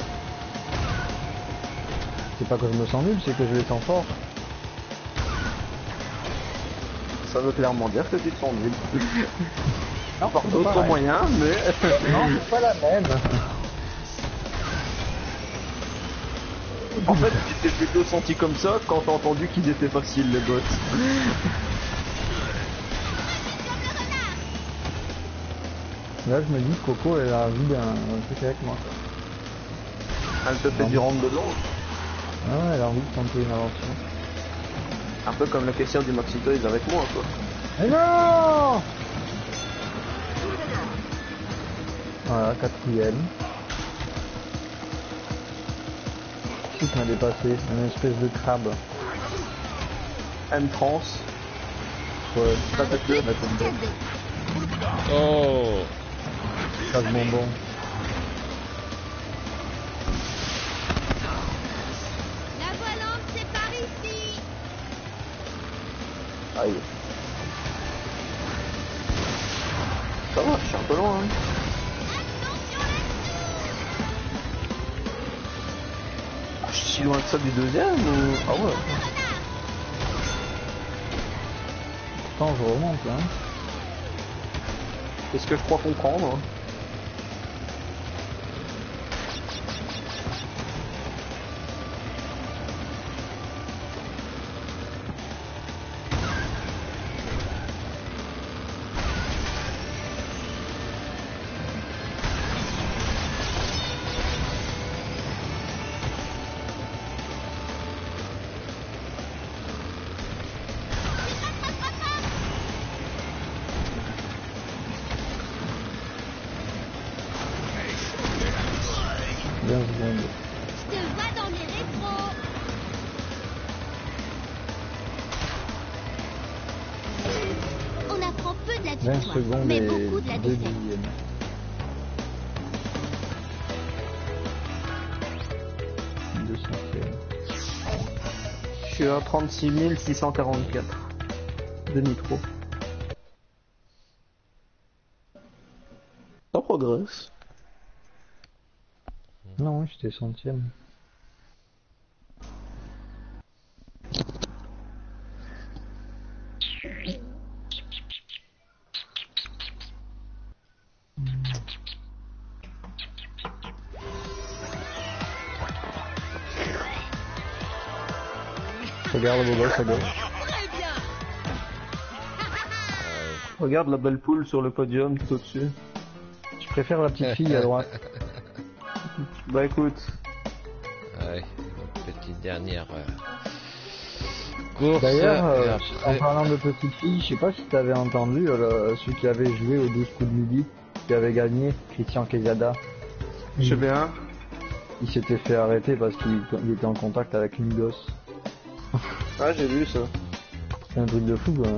C'est pas que je me sens nul, c'est que je les sens fort. ça veut clairement dire que tu te sens nul. Non, Par c'est d'autres pareil. moyens, mais... Non, c'est pas la même. En fait, tu t'es plutôt senti comme ça quand t'as entendu qu'ils étaient faciles, les bots. Là, je me dis que Coco, elle a envie d'un truc avec moi. Quoi. Elle te fait du rentre dedans. Ah ouais, elle a envie de tenter une aventure. Un peu comme le caissière du Maxi Toys avec moi, quoi. Mais non! Voilà, 4ème. Qui m'a dépassé? Une espèce de crabe. M-France. Ouais, Ça te plaît? la tombe. Oh. Crabe bonbon. La volante, c'est par ici. Aïe. Ça va, je suis un peu loin, hein. Ah, je suis si loin que ça du deuxième ou... Ah ouais. Pourtant, je remonte, hein. Qu'est-ce que je crois comprendre? Je te vois dans mes rétros. On apprend peu de la 20 victoire, secondes mais et beaucoup de la 2 défaite. millièmes. Je suis à 36 644 de nitro. Ça progresse. Non, j'étais 100ème. Regarde le beau gosse à gauche. Très bien. Regarde la belle poule sur le podium tout au-dessus. Je préfère la petite fille à droite. Bah écoute, Ouais, petite dernière course. D'ailleurs, et en après... parlant de petite fille, je sais pas si tu avais entendu celui qui avait joué aux 12 coups de midi, qui avait gagné, Christian Quesada. je sais bien. Il s'était fait arrêter parce qu'il était en contact avec une gosse. Ah, j'ai vu ça. C'est un truc de fou, quoi. Hein.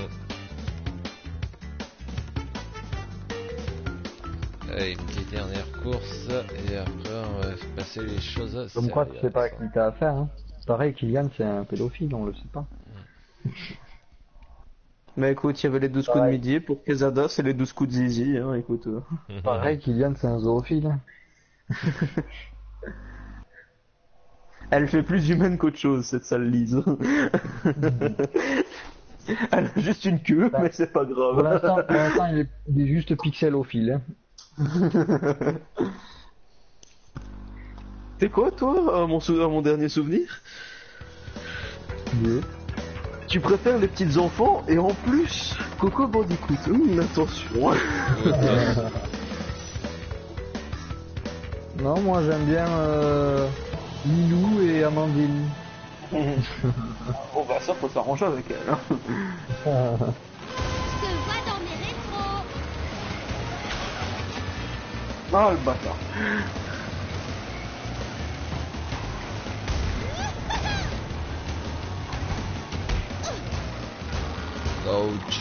Allez, une petite dernière course et après on va passer les choses Comme quoi, tu sais pas à qui t'as affaire. Hein. Pareil, Kylian, c'est un pédophile, on le sait pas. Mais écoute, il y avait les 12 coups de midi, pour Quesada c'est les 12 coups de zizi, hein, écoute. Pareil, Kylian, c'est un zoophile. Elle fait plus humaine qu'autre chose, cette sale Lise. Elle a juste une queue, mais c'est pas Pour grave. l'instant, il est juste pixelophile. Hein. C'est quoi, toi, à mon dernier souvenir? Yeah. Tu préfères les petits enfants et en plus, Coco Bandicoot. Attention. Non, moi j'aime bien Lilou et Amandine. Bon bah ça faut s'arranger avec elle. Hein. Je te vois dans mes rétros. Ah le bâtard. Ouch.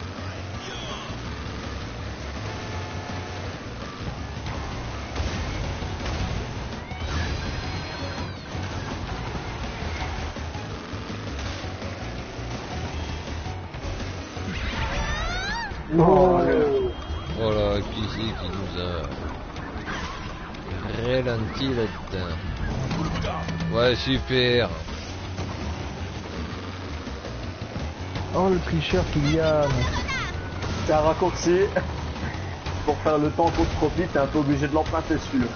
Voilà, qui c'est qui nous a ralenti là-dedans. Ouais, super. Oh le tricheur Kylian. C'est un raccourci. Pour faire le temps qu'on se profite, t'es un peu obligé de l'emprunter celui-là.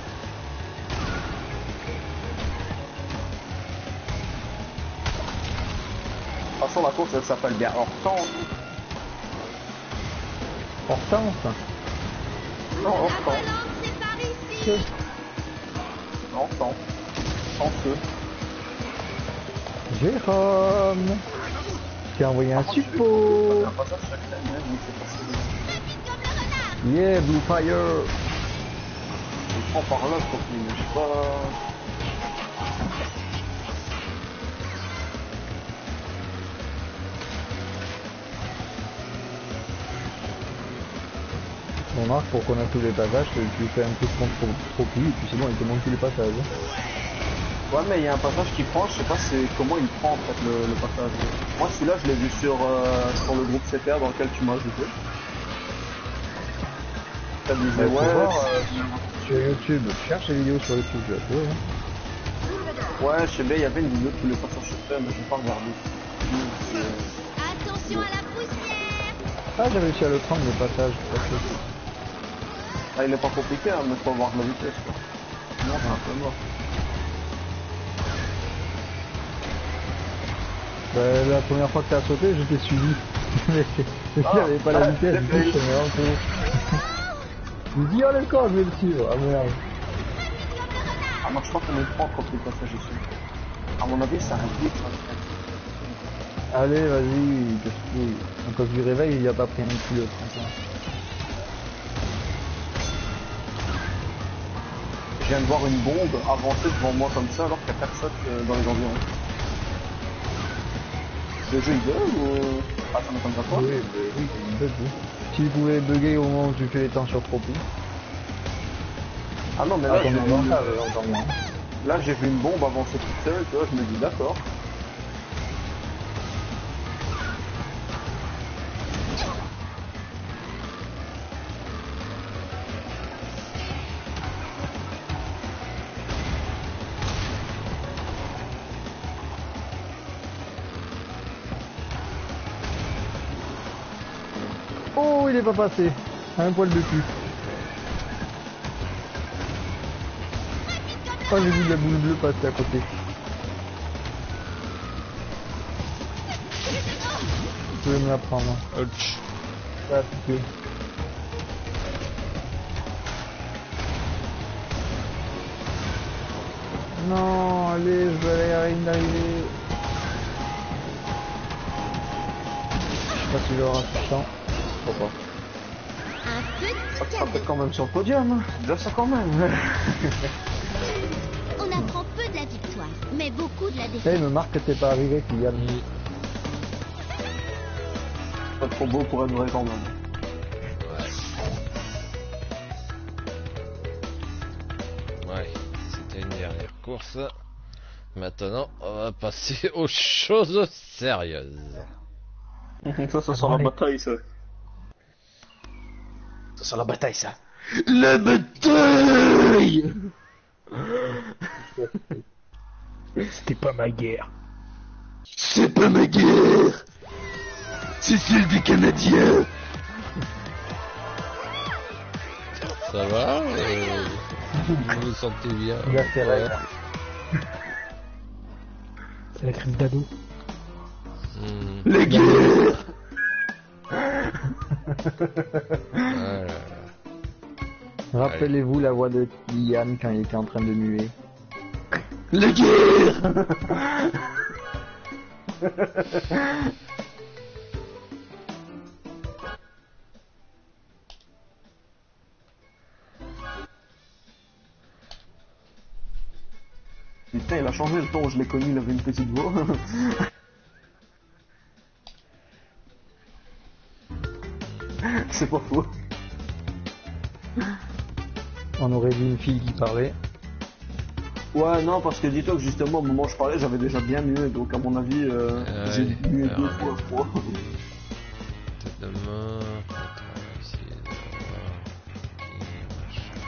De toute façon, la course elle s'appelle bien Hortense. Hortense. Non, La Hortense. relance, c'est par ici. Non, Hortense. Chanceux. Jérôme. Qui a envoyé un suppo. Un passage chaque semaine, hein, donc c'est facile. Rapide comme le renard. Yeah, Blue Fire. Je prends par là, je crois qu'il ne pas. On marque pour qu'on a tous les passages, tu fais un truc contre trop plus et puis c'est bon, il te montre tous les passages. Ouais, mais il y a un passage qui prend, je sais pas comment il prend en fait le passage. Moi celui-là je l'ai vu sur le groupe CTR dans lequel tu m'as ajouté. Ça disait Faut ouais, voir, sur YouTube, cherche les vidéos sur YouTube, tu vas trouver. Hein. ouais, je sais bien, il y avait une vidéo de tous les passages sur terre, mais je n'ai pas regardé. Attention à la poussière. Ah, j'ai réussi à le prendre le passage. Ah, il est pas compliqué, hein, mais faut avoir de la vitesse quoi. Sinon c'est un peu mort. La première fois que t'as sauté, je t'ai suivi. Mais j'avais pas la vitesse, du coup, je te mets en coup. Je me dis, oh le corps, je vais le suivre. Ah merde. Ah, moi je pense qu'on est pas entre les passages ici. À mon avis, ça arrive vite ça. Allez, vas-y, qu'est-ce que... À cause du réveil, il a pas pris un coup le 31. Je viens de voir une bombe avancer devant moi comme ça alors qu'il n'y a personne dans les environs. Le jeu il bug ou... Ah ça m'étonne pas toi? Oui, il bug, oui. S'il pouvait bugger au moment où tu fais les temps sur Tropi. Ah non mais là, là, là j'ai vu une bombe avancer toute seule, tu vois, je me dis d'accord. Oh, il est pas passé. Un poil de cul. Oh, j'ai vu de la boule bleue passer à côté. Tu pouvais me la prendre. Ouch. Ah, tu peux. Non, allez, je veux aller à une d'arriver. Je sais pas si j'aurai un temps. Je crois pas. Un Ça petit te sera cadeau. peut-être quand même sur le podium, hein. Déjà ça quand même. On apprend peu de la victoire, mais beaucoup de la Eh, défaite. il me marque que t'es pas arrivé, Kylian. Pas trop beau pour être vrai quand même. Ouais, c'était une dernière course. Maintenant, on va passer aux choses sérieuses. Ça sent la bataille ça. Ça sent la bataille, ça. La bataille! C'était pas ma guerre. C'est pas ma guerre! C'est celle des Canadiens! Ça va? Vous vous sentez bien? Il a fait Ouais. C'est la crème d'ado. La guerre! Voilà. Rappelez-vous la voix de Kylian quand il était en train de muer. La guerre! Putain, il a changé le temps où je l'ai connu, il avait une petite voix. C'est pas faux. On aurait vu une fille qui parlait. Ouais, non, parce que dis-toi que justement, au moment où je parlais, j'avais déjà bien mué, donc à mon avis, j'ai mué deux fois, je crois. Tête de mort, on va essayer d'avoir et machin.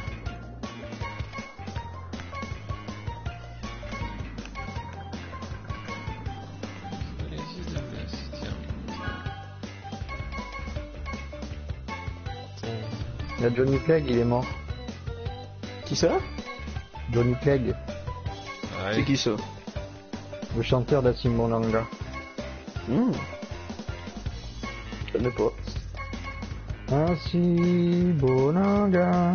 Allez-y, tiens. Il y a Johnny Clegg, il est mort. Qui ça? Johnny Clegg, Ouais. C'est qui ça? le chanteur d'Asimbonanga. Je connais pas. Asimbonanga.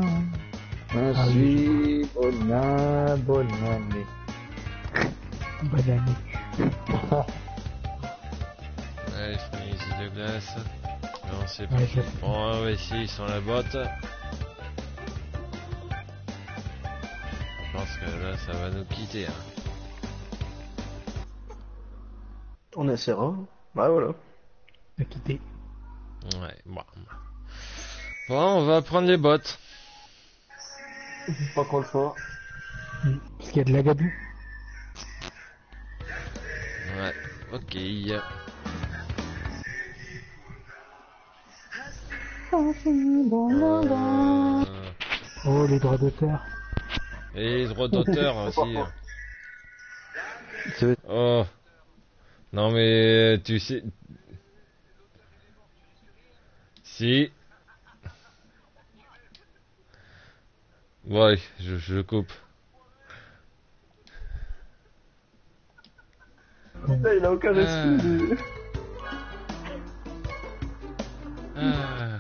Asibona bonane. Bonne année. Allez, frise de glace. Non, c'est Ouais, parti. je- Bon, ouais, ici, ils sont la botte. Je pense que là, ça va nous quitter. Hein. On essaiera. Bah voilà. T'as quitté. Ouais, bon. Bon, on va prendre les bottes. Pas qu'on le soit. Parce qu'il y a de la gadoue. Ouais, ok. Oh, les droits d'auteur. Et les droits d'auteur aussi. C'est- Oh. Non mais tu sais. Si. Ouais, je coupe. Putain, il a aucun excuse. Ah.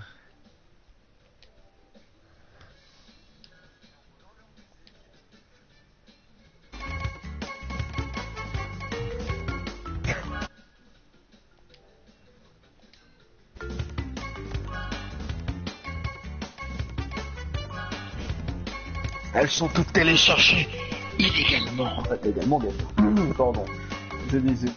Elles sont toutes téléchargées illégalement. Également, bien sûr. Pardon. Je disais.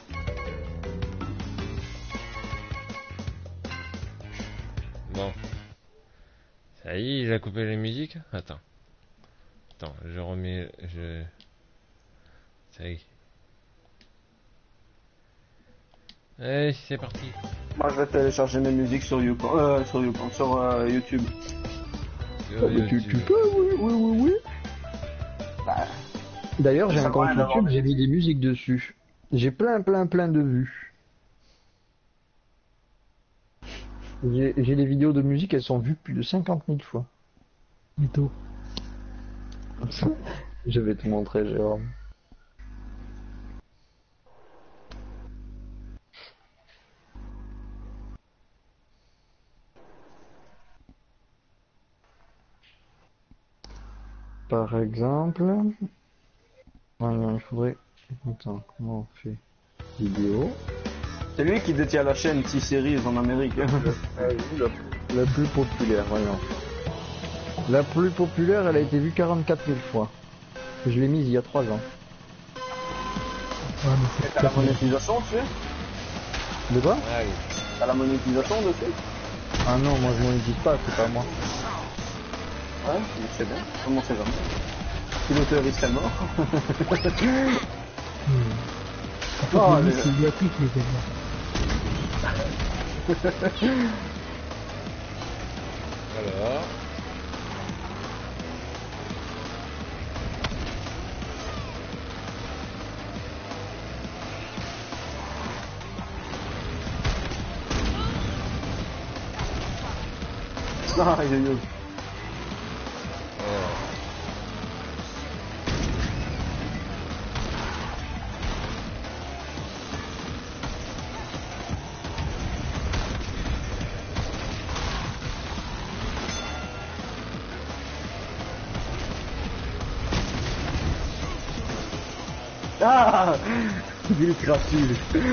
Bon. Ça y est, il a coupé les musiques. Attends. Attends, je remets. Ça y est. Allez, c'est parti. Moi, je vais télécharger mes musiques sur YouTube. Sur YouTube. Sur YouTube. oui. D'ailleurs, j'ai Ça un compte va, alors. YouTube, j'ai mis des musiques dessus. J'ai plein de vues. J'ai les vidéos de musique, elles sont vues plus de 50 000 fois. Mytho. Je vais te montrer, Jérôme. Par exemple... Ah non, il faudrait... Attends, comment on fait? Vidéo. C'est lui qui détient la chaîne T-Series en Amérique. La plus populaire, voyons. La plus populaire, elle a été vue 44 000 fois. Je l'ai mise il y a 3 ans. Ouais, mais c'est T'as la monétisation dessus? De quoi? Ah oui. T'as la monétisation dessus? Ah non, moi je monétise pas, c'est pas moi. Ouais, c'est bien. Comment c'est jamais? Si l'auteur il serait mort. En fait, Oh, les les- listes, c'est idiotique, les événements. Alors. Ah, aïe, aïe, aïe. Ah, il est gratuit.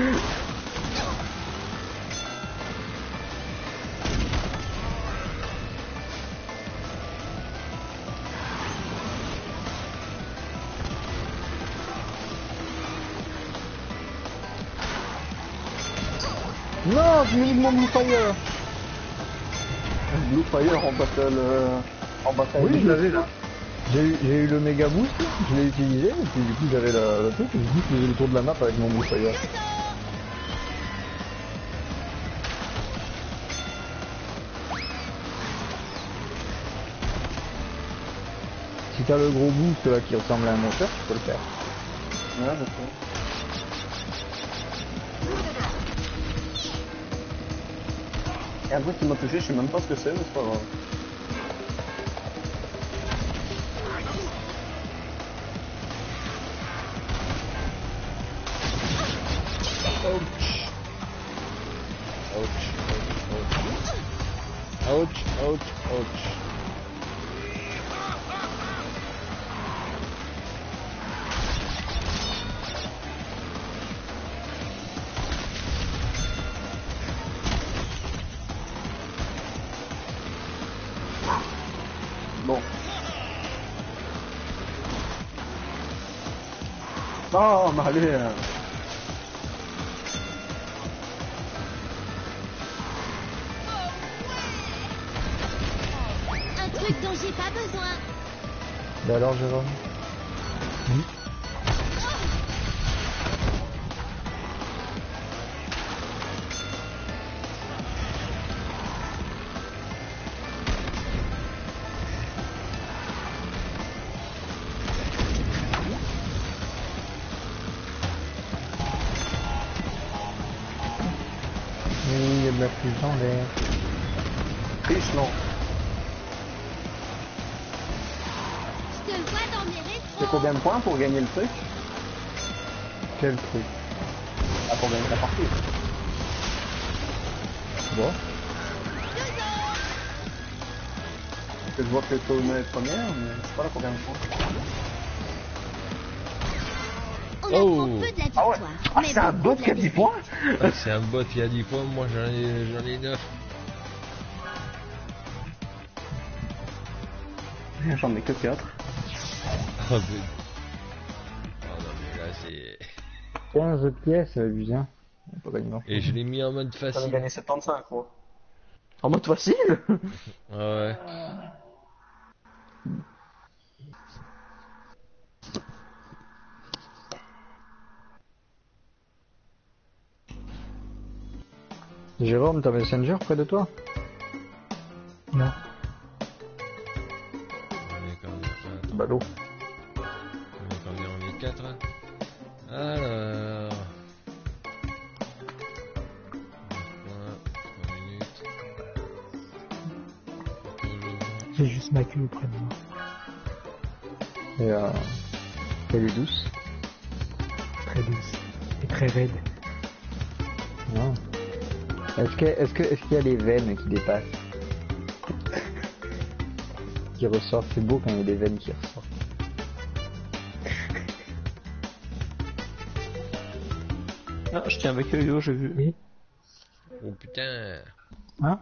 Non, je mets mon Blue Fire. Blue Fire en battle. En bataille. Oui, je l'avais là. J'ai eu le méga boost, je l'ai utilisé, et puis du coup j'avais le truc, et du coup je faisais le tour de la map avec mon Blue Fire. Si t'as le gros boost là qui ressemble à un moteur, tu peux le faire. Ouais, je sais. Et un truc qui m'a touché, je sais même pas ce que c'est, mais c'est pas grave. Ouch. Bon. Oh, mais allez. Un truc dont j'ai pas besoin. Et alors, Jérôme? Oui, il y a de la prise dans l'air. Triche, non. Je te vois dans mes C'est rétros. combien de points pour gagner le truc? Quel truc. Ah, pour gagner la partie. Bon. Parce que je vois que Tone est première, mais je sais pas là combien de points. On Oh. apprend peu de la Ah victoire. ouais. Ah, mais c'est un beaucoup bot de qui a la 10 défaite. points? Ah, c'est un bot qui a 10 points, moi j'en ai 9. J'en ai que 4. Oh, mais... oh non mais là c'est... 15 pièces, bien. On peut gagner grand Et je l'ai mis en mode J'en ai facile. gagné 75, quoi. En mode facile? Ah ouais. Jérôme, t'as Messenger près de toi? Non. On est quand même Ballot. on est 4. Alors... 3 minutes. Toujours. J'ai juste ma queue auprès de moi. Et elle est douce. Très douce. Et très raide. Non. Est-ce qu'il y a les veines qui dépassent? Qui ressortent, c'est beau quand il y a des veines qui ressortent. Ah, je tiens avec Yo-Yo, j'ai vu. Oui. Oh putain. Hein?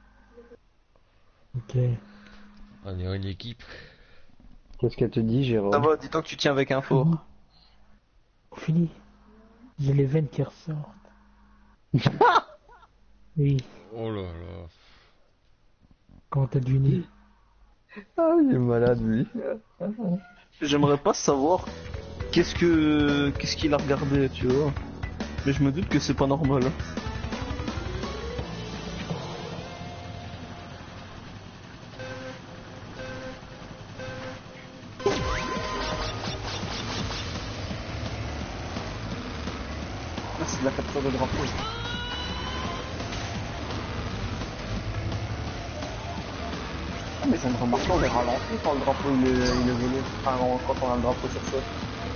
Ok. On est une équipe. Qu'est-ce qu'elle te dit, Jérôme? Ça va, dis-toi que tu tiens avec un fort. Fini. J'ai les veines qui ressortent. Oui. Oh là là. Comment t'as deviné? Ah, il est malade, lui. J'aimerais pas savoir qu'est-ce qu'il a regardé, tu vois. Mais je me doute que c'est pas normal. Hein. Ah, c'est de la capture de drapeau. Ah, mais ça me remarque, on est ralenti quand le drapeau il est volé. Enfin, quand on a le drapeau sur soi.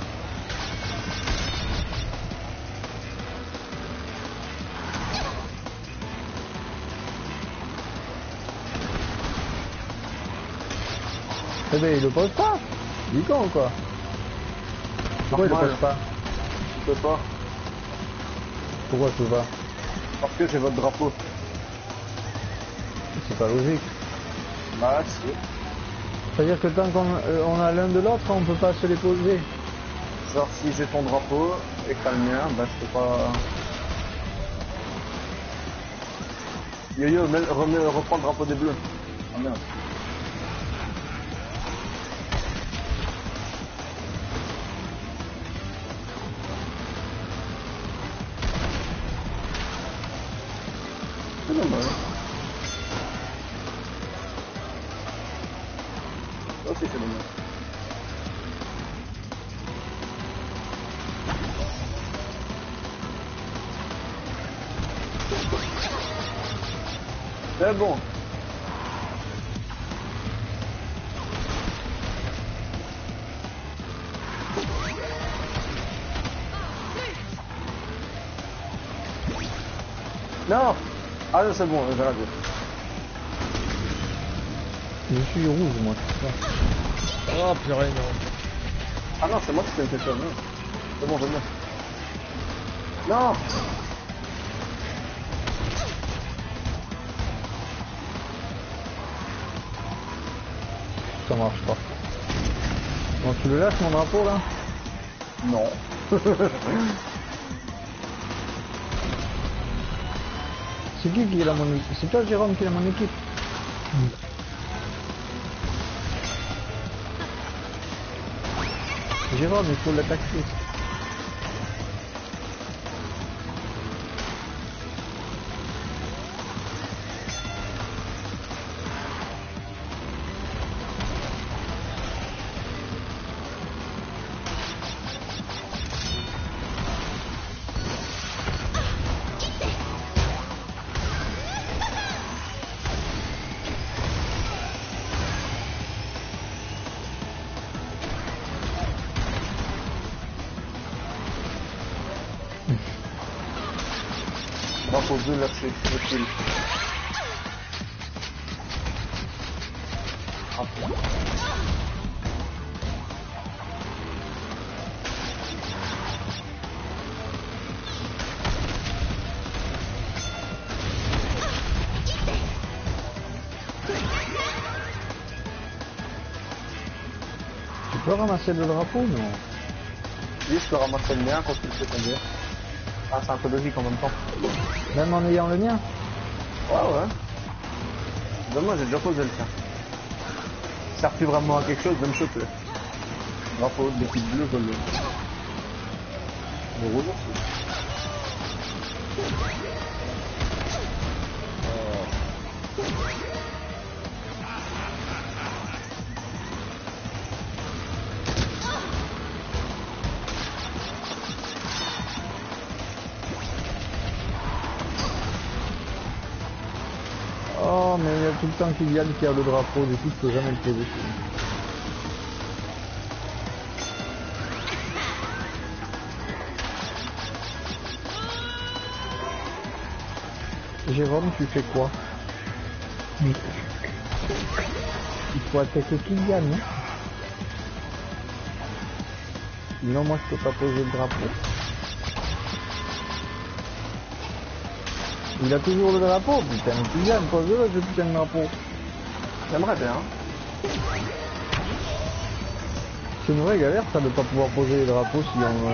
Eh ben, il le pose pas. Il est con ou quoi? Pourquoi il le Normal. pose pas? Je peux pas. Pourquoi tu peux pas? Parce que j'ai votre drapeau. C'est pas logique. Bah, si. C'est-à-dire que tant qu'on on a l'un de l'autre, on peut pas se les poser. Genre, si j'ai ton drapeau et que t'as le mien, bah, je peux pas. Yo-Yo, reprends le drapeau des bleus. Ah merde. C'est dommage. Ça aussi, c'est dommage. C'est bon. Non. Ah non, c'est bon, j'ai raté. Je suis rouge, moi, c'est ça. Oh purée, non. Ah non, c'est moi qui t'ai fait ça, non. C'est bon, j'aime bien. Non. Ça marche pas. Bon, tu le lâches mon drapeau là? Non. C'est qui est mon équipe? C'est toi Jérôme qui est mon équipe? Jérôme, il faut l'attaquer. Drapeau bleu lâché, le fil. Tu peux ramasser le drapeau, non? Oui, je peux ramasser le mien quand tu le fais tomber. Ah, c'est un peu logique en même temps. Même en ayant le mien? Ouais, ouais. Dommage, j'ai déjà posé le tien. Ça sert plus vraiment à quelque chose de me choper. Drapeau de l'équipe bleue, je le... Le rouge aussi. Oh, mais il y a tout le temps Kylian qui a le drapeau, du coup je peux jamais le poser. Jérôme, tu fais quoi? Il faut attaquer Kylian, non? Sinon moi je peux pas poser le drapeau. Il a toujours le drapeau, putain, Kylian, pose-le ce putain de drapeau. J'aimerais bien. C'est une vraie galère ça de pas pouvoir poser les drapeaux si on...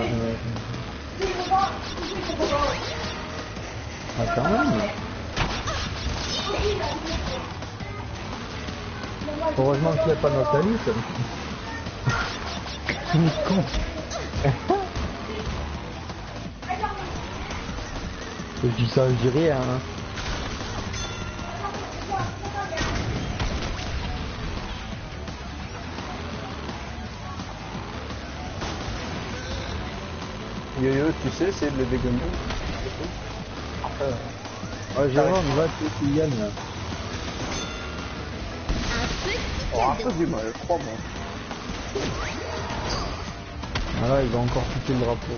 Ah quand même. Heureusement qu'il n'y a pas Nathalie, ça. C'est une con. Je dis ça, je dis rien. Hein. Yo-yo, tu sais, c'est de le dégommer. Après, Ouais, Jérôme, va tuer Kylian là. on aura un peu du mal, je crois, moi. Voilà, il va encore toucher le drapeau.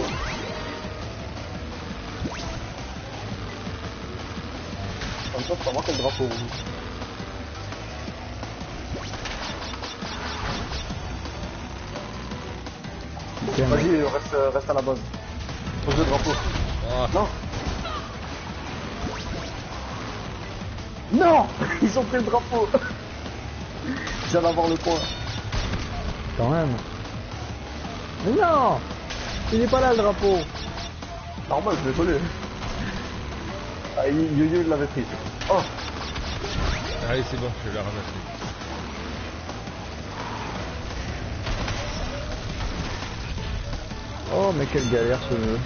Comme ça, c'est pas moi qui ai le drapeau rouge. Tiens, Vas-y, reste à la base. Pose le drapeau. Ah. Non. Non. Ils ont pris le drapeau. Ils viennent avoir le point. quand même. Mais non, il est pas là le drapeau. Normal, je l'ai volé. Ah, Yo-yo, il l'avait pris. Oh. Allez, c'est bon, je vais la ramasser. Oh mais quelle galère ce nœud.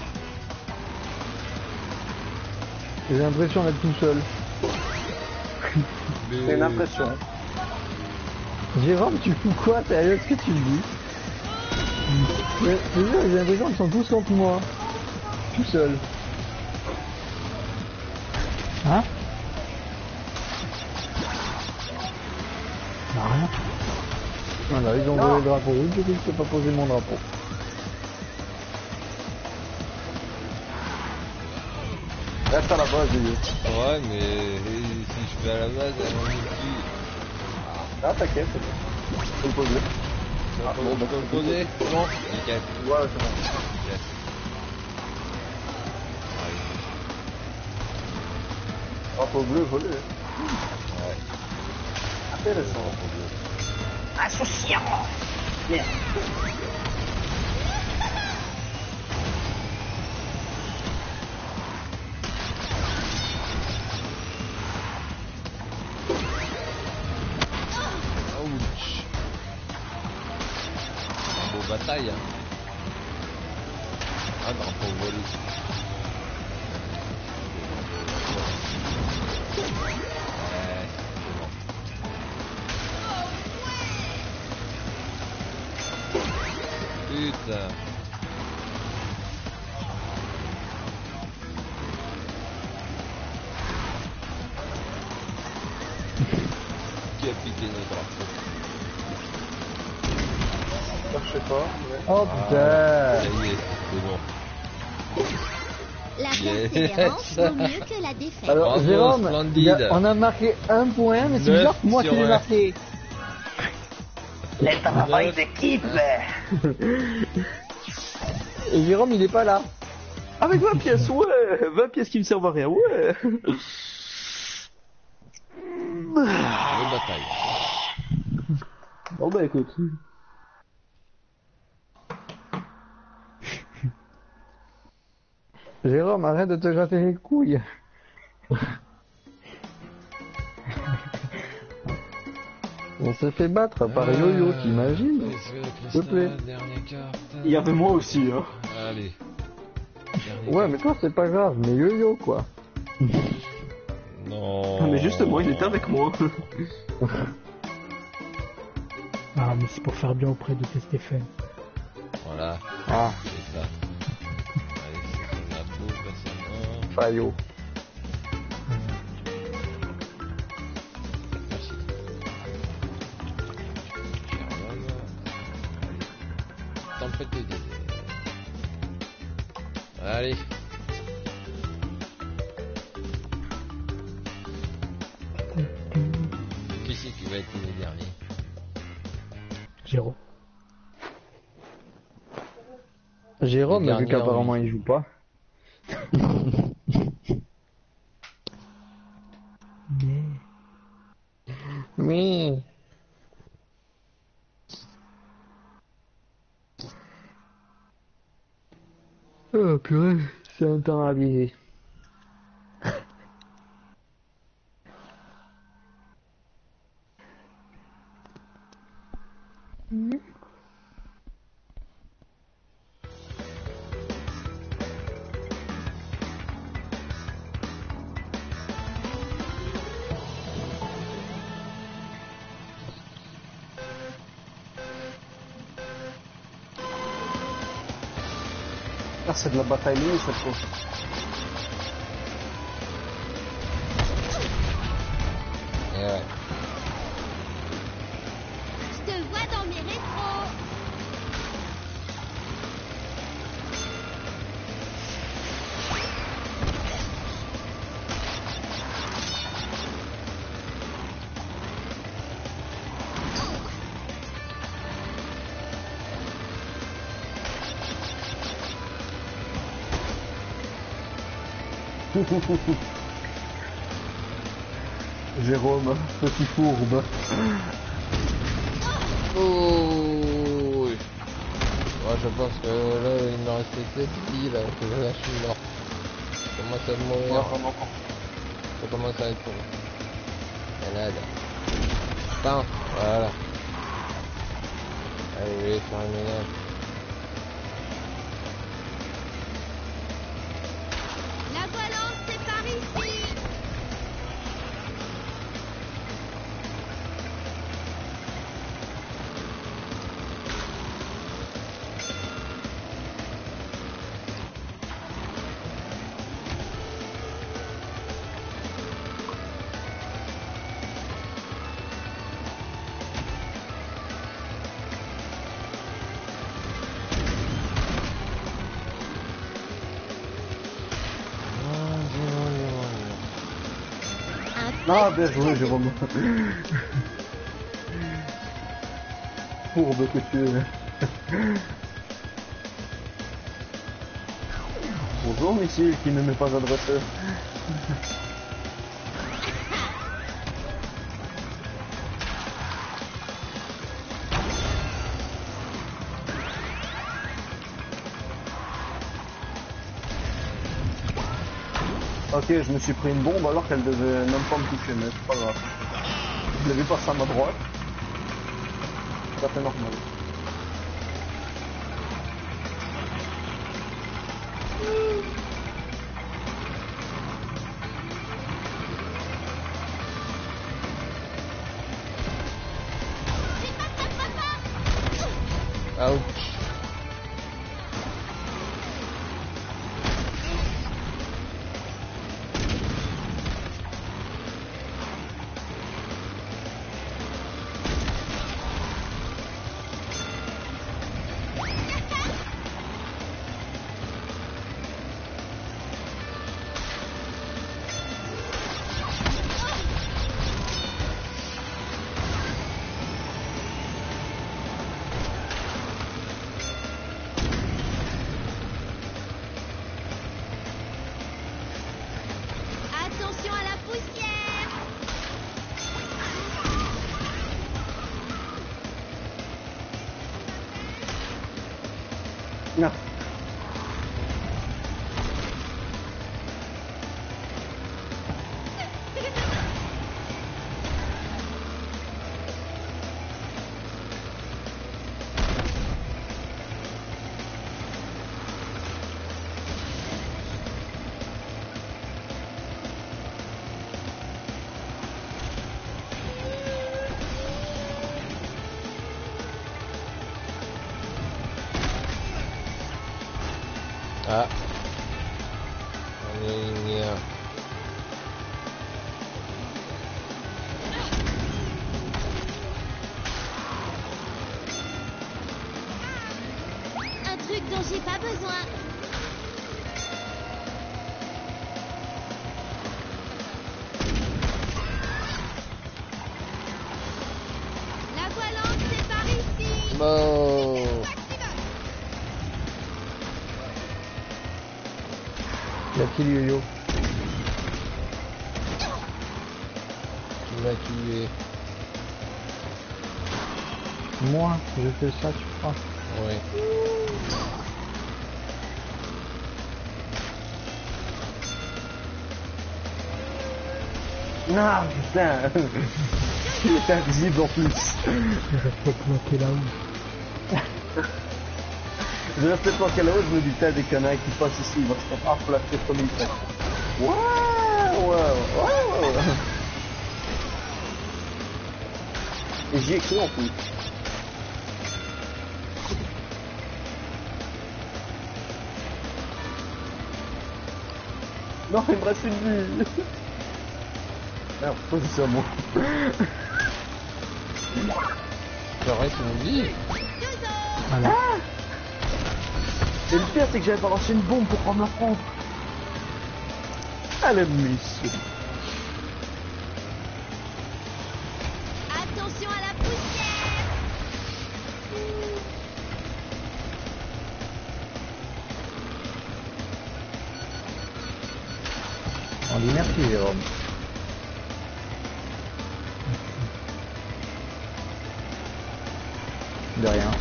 J'ai l'impression d'être tout seul. C'est une impression. Jérôme, tu fous quoi? Sérieux, ce que tu me dis? Mais, j'ai l'impression qu'ils sont tous contre moi. Tout seul. Hein? Bah rien. Voilà, ils ont volé le drapeau rouge, du coup je peux pas poser mon drapeau. Reste à la base, Yo-yo. Ouais, mais si je vais à la base, elle m'en dit. Ah, t'inquiète, c'est bon. Je peux le poser. Ah, bon, Tu peux le poser? C'est bon? Nickel. Ouais, c'est bon. Yes. Drapeau bleu volé. Ouais. Intéressant. Drapeau bleu. Insouciant. Merde. Ouch. Un beau bataille. Hein. Ah, drapeau volé. Ouais, c'est bon. Putain. Qui a piqué nos drapeaux? Ça, je sais pas. Mais... Oh Ah, putain. ça y est, c'est bon. La Yes. persévérance vaut mieux que la défaite. Alors Bravo, Jérôme, splendide. on a marqué un point, mais c'est 9 bizarre que moi qui sur l'ai 1. marqué. Le travail d'équipe. Et Jérôme, il est pas là. Avec 20 pièces, ouais. 20 pièces qui me servent à rien, ouais. Bonne bataille. Bon bah écoute. Jérôme, arrête de te gratter les couilles. On s'est fait battre par Yo-Yo, t'imagines? S'il te plaît. Dernière carte. Il y avait moi aussi, hein. Allez. Ouais, mais toi, c'est pas grave, mais Yo-Yo, quoi. Non. Mais justement, il était avec moi. Ah, mais c'est pour faire bien auprès de tes Stéphane. Voilà, Ah, c'est ça. Allez, c'est la pauvre personne. Fayot. Merci. Sherman. Allez. Tempête de désert. Allez. Qui c'est qui va être le dernier? Jérôme. Jérôme, Le vu dernier, qu'apparemment oui. il joue pas. Mais... Oh purée, c'est un temps à viser. Ah, c'est de la bataille ligne cette fois. Et ouais. Je te vois dans mes rétros. Jérôme, petit fourbe. Oh oui. Ouais, je pense que là, il me restait 7 vies, là, que là, je suis mort. Je commence à mourir. Ça commence à être malade. Putain, voilà. Allez, je vais faire un ménage. La volante, c'est par ici. Ah, bien joué, Jérôme. Fourbe que tu es. Bonjour missile qui ne m'est pas adressé. Ok, je me suis pris une bombe alors qu'elle devait même pas me toucher, mais c'est pas grave. Je l'ai vu passer à ma droite. Ça fait normal. Ouch. Attention à la poussière. Non. Ah. On est une... Un truc dont j'ai pas besoin. La voilante, c'est par ici. Bon. Il a petit yo-yo. Tu m'as tué. Moi, je fais ça, tu crois? Oui. Non, putain. Il est invisible en plus. Je reste bloqué là-haut. Je reste planqué là-haut, je me dis, putain, des canards qui passent ici, ils vont se faire afflater comme il fait. Ouais. Et j'y ai cru en plus. Non, il me reste une vie. Merde, pourquoi c'est à moi? Ça reste une vie. Voilà. Et le pire, c'est que j'avais pas lancé une bombe pour prendre la France. Allez, missile. Attention à la poussière. On dit merci, Jérôme. De rien.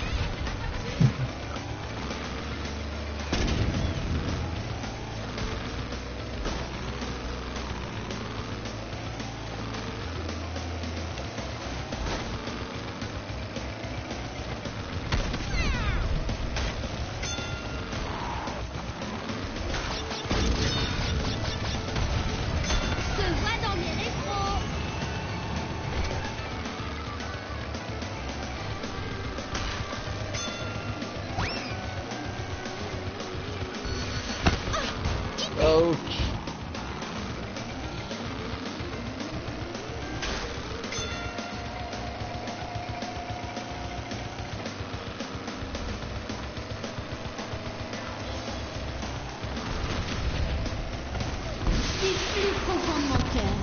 Se voit dans mes rétros. Ouch. Du plus profond de mon cœur.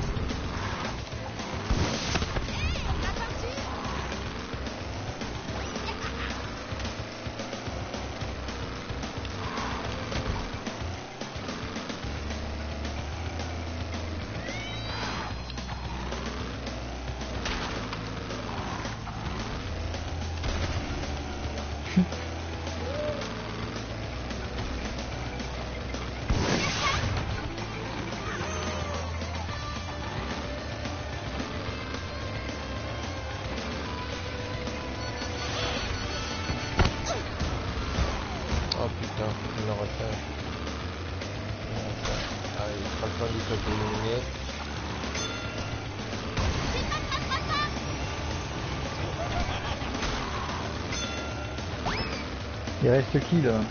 Tiens, il en reste un. Allez, il sera le temps du côté éliminé. Il reste qui là?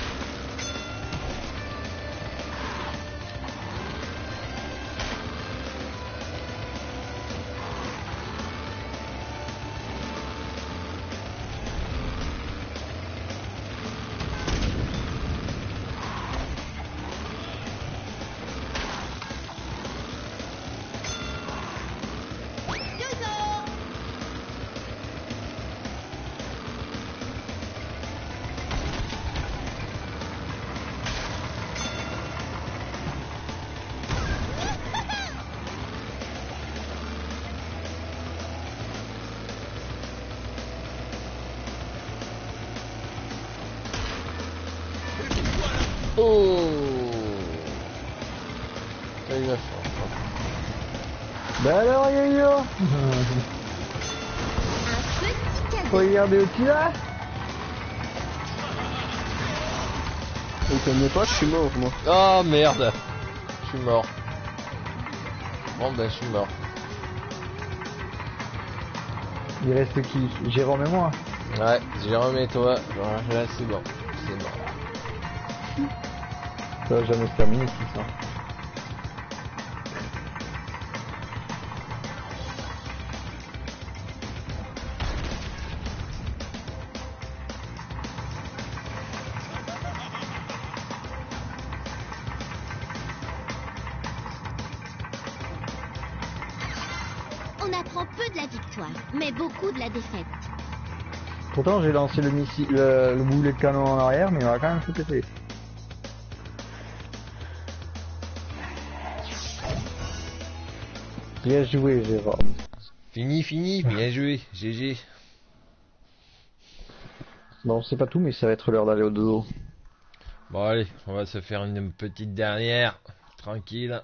Oh, t'as eu la chance. Bah alors yo-yo. Un petit cadeau. Regardez où tu vas. On connaît pas, je suis mort moi. Oh merde, je suis mort. Bon ben je suis mort. Il reste qui? Jérôme et moi. Ouais, Jérôme et toi, là c'est bon, c'est mort. Ça va jamais se terminer tout ça. On apprend peu de la victoire, mais beaucoup de la défaite. Pourtant j'ai lancé le missile, le boulet de canon en arrière, mais il m'a quand même fait péter. Bien joué Jérôme. Fini, bien joué, GG. Bon c'est pas tout mais ça va être l'heure d'aller au dodo. Bon allez, on va se faire une petite dernière, tranquille.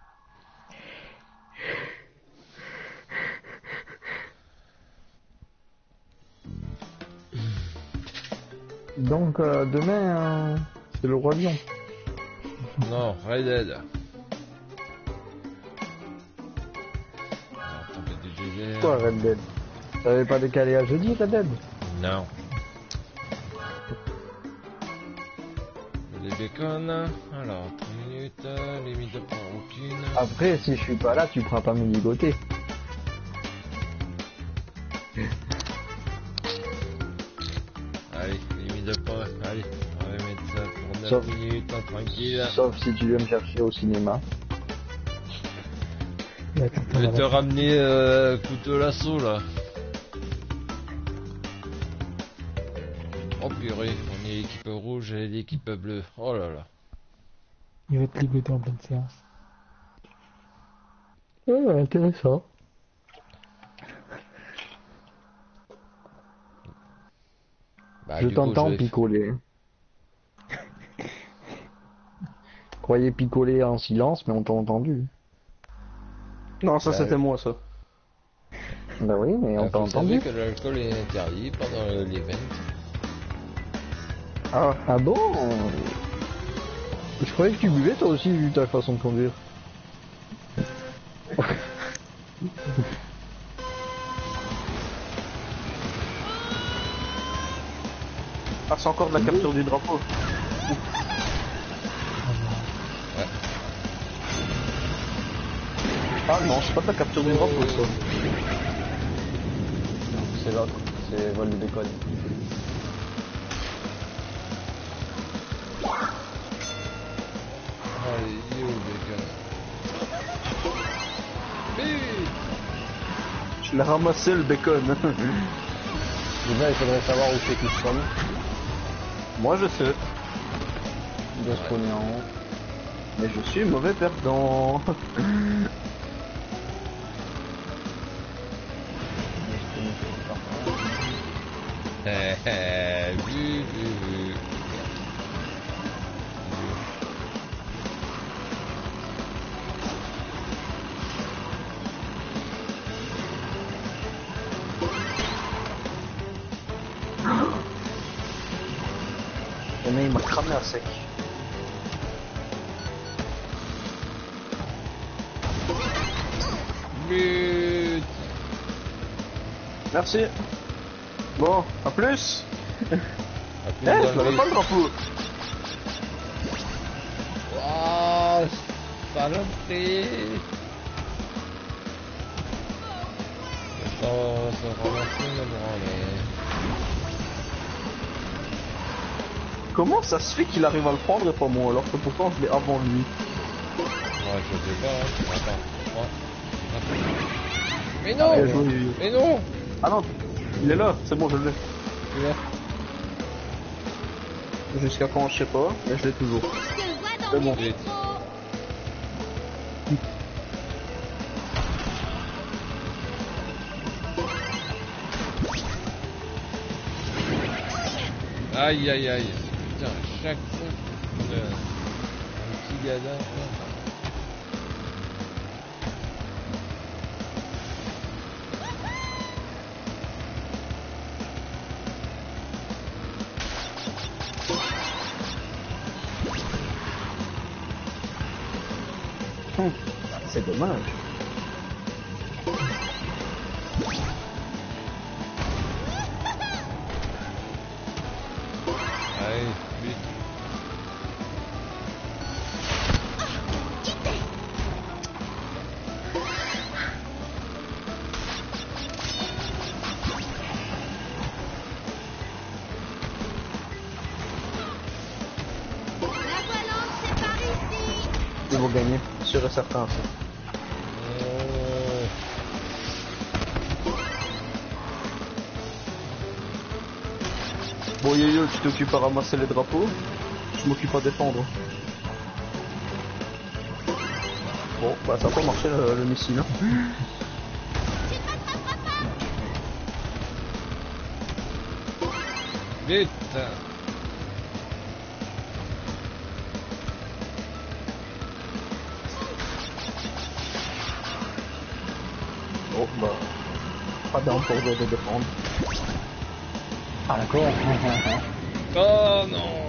Donc demain c'est le roi lion. Non, Red Dead. Alors, tempête du désert. Quoi Red Dead? T'avais pas décalé à jeudi Red Dead? Non. Les bacon. Alors, 3 minutes, limite de prendre aucune. Après si je suis pas là tu pourras pas me ligoter. Allez, limite de pas. Allez, on va mettre ça pour 9 Sauf- minutes, tranquille. Sauf si tu viens me chercher au cinéma. Et attends, Je vais te ramener couteau lasso là. Oh purée, on est l'équipe rouge et l'équipe bleue. Oh là là. il va te ligoter en pleine séance. Ouais, intéressant. Bah, Je du coup, t'entends vais- picoler. Croyez picoler en silence, mais on t'a entendu. Non, ça Bah, c'était moi ça. Bah oui, mais on t'a Vous savez entendu. que l'alcool est interdit pendant l'event. Ah, Ah bon? Je croyais que tu buvais toi aussi vu ta façon de conduire. ah c'est encore de la capture du drapeau. Ah non, c'est pas de la capture du drapeau ça. C'est l'autre, c'est vol de bacon. Allez, il est où le bacon? Vite! Je l'ai ramassé le bacon. Déjà, il faudrait savoir où c'est qu'il spawn. Moi je sais, Il doit spawner en haut. mais je suis mauvais perdant. Vu. Le mec il m'a cramé à sec. But. Merci. Bon, à plus. À plus Eh, dans je le l'avais vide. pas le drapeau. Ah, saloperie. Ça va se ramasser le branlet. Comment ça se fait qu'il arrive à le prendre et pas moi alors que pourtant je l'ai avant lui. Ouais, je sais pas, hein. Attends. Ouais. Mais non. Bien joué. Mais non. Ah non, il est là, c'est bon, je l'ai. Tu vois. Jusqu'à quand, je sais pas, mais je l'ai toujours. Je te vois dans C'est mes bon. vitraux. Aïe aïe aïe. Putain, à chaque fois un petit gadin. C'est dommage. Allez, vite. La volante, c'est par ici. Ils vont gagner, sûr et certain. Bon Yo-Yo, tu t'occupes à ramasser les drapeaux, je m'occupe à défendre. Bon, bah ça a pas marché le missile. Hein. Vite. Bon, bah, pas d'arme pour de défendre. Ah d'accord. Oh non.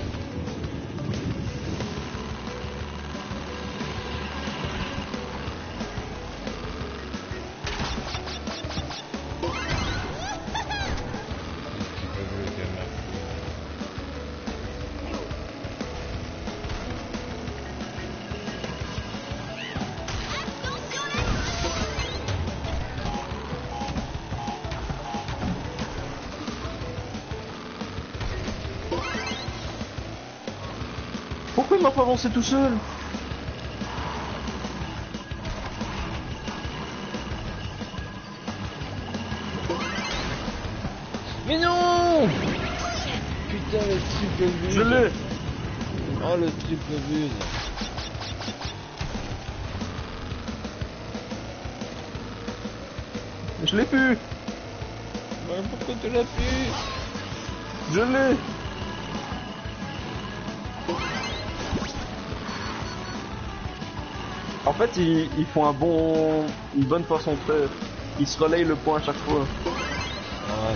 Pourquoi il m'a pas avancé tout seul? Mais non. Putain, le triple but. Je l'ai. Oh, le triple but. Je l'ai pu. Mais pourquoi tu l'as pu? Je l'ai. En fait, ils font une bonne façon de faire. Ils se relayent le point à chaque fois. Ouais.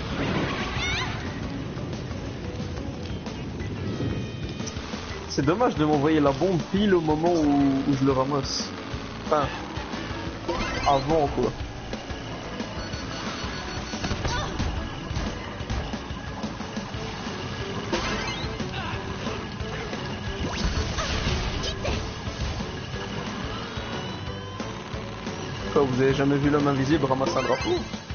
C'est dommage de m'envoyer la bombe pile au moment où je le ramasse. Enfin, avant quoi. Quoi, vous avez jamais vu l'homme invisible ramasser un drapeau?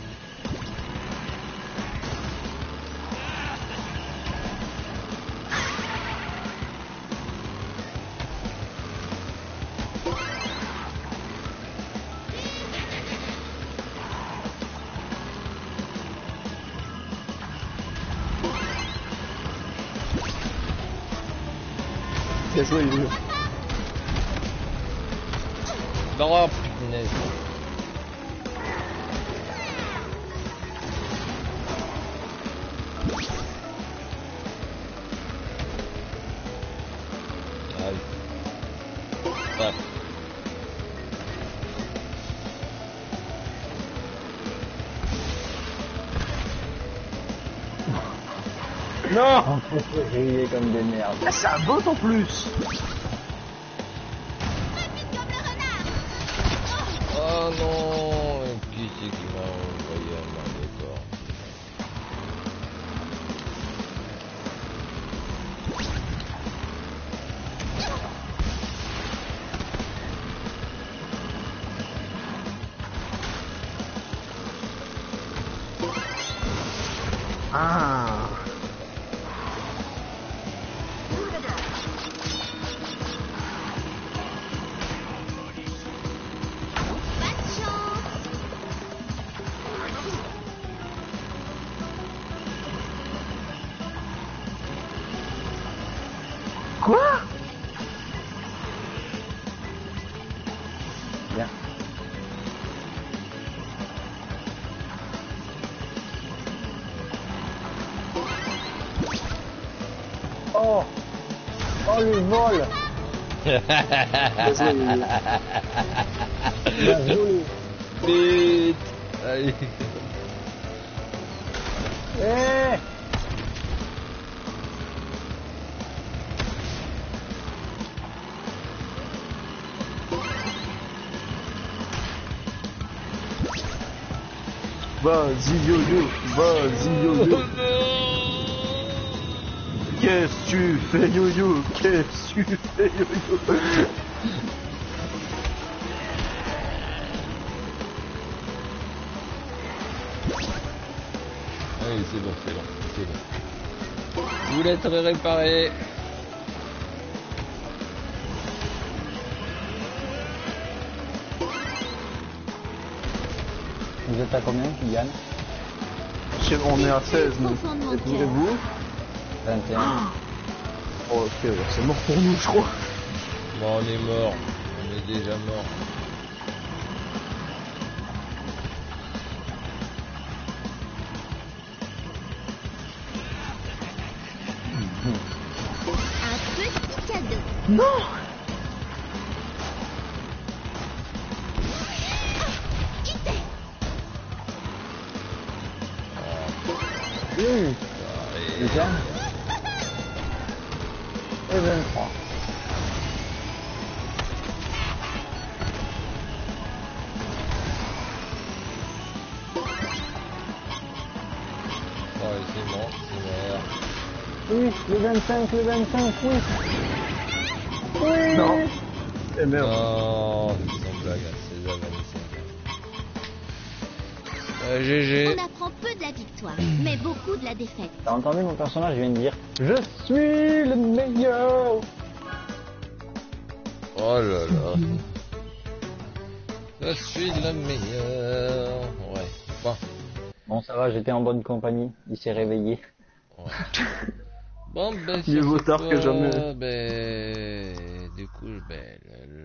Bien joué, Yo-Yo. Oh, punaise. Allez. Ouais. Non. On peut se griller comme des merdes. Ah, c'est un bot en plus. Oh non, qui c'est qui m'a envoyé un mal de corps? Ah. Pas de chance. Quoi? Bien. Oh. Oh le vol. Bien joué. Vite. Allez. Eh. Vas-y yo-yo, vas-y yo-yo. Qu'est-ce que tu fais yo-yo? Qu'est-ce que tu fais yo-yo? Allez, c'est bon, c'est bon, c'est bon. Je voulais être réparé. Vous êtes à combien, Yann? On est à 16 nous. Confondre mon Et cœur. vous? 21. Oh, ok, ouais, c'est mort pour nous je crois. Bon, on est mort. On est déjà mort. Un petit cadeau. Non. Déjà. Et 23. Ouais, c'est mort, c'est mort. Oui, le 25, oui. Oui. Non. Eh merde. Non, sans blague, c'est la vanne. GG. On apprend peu de la victoire, mais beaucoup de la défaite. T'as entendu mon personnage vient de dire je suis le meilleur. Oh là là. Je suis le meilleur. Ouais. Bon. Bon ça va, j'étais en bonne compagnie, il s'est réveillé. Ouais. Bon, ben, Mieux vaut tard que jamais. Ben, du coup, ben,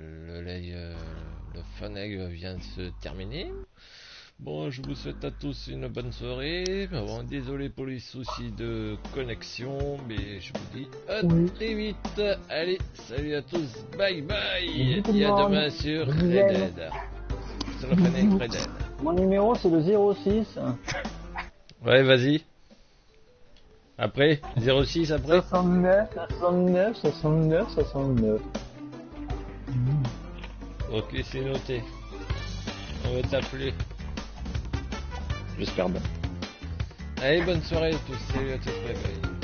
le Funeg vient de se terminer. Bon, je vous souhaite à tous une bonne soirée. Bon, désolé pour les soucis de connexion, mais je vous dis à très vite. Allez, salut à tous, bye bye. Et à demain sur Red Dead. Sur le Funeg Red Dead. Mon numéro c'est le 06. Ouais, vas-y. Après 06 après 69, 69, 69, 69. Ok, c'est noté. On va t'appeler. J'espère bien. Allez, bonne soirée à tous. Salut à tous. Bye bye.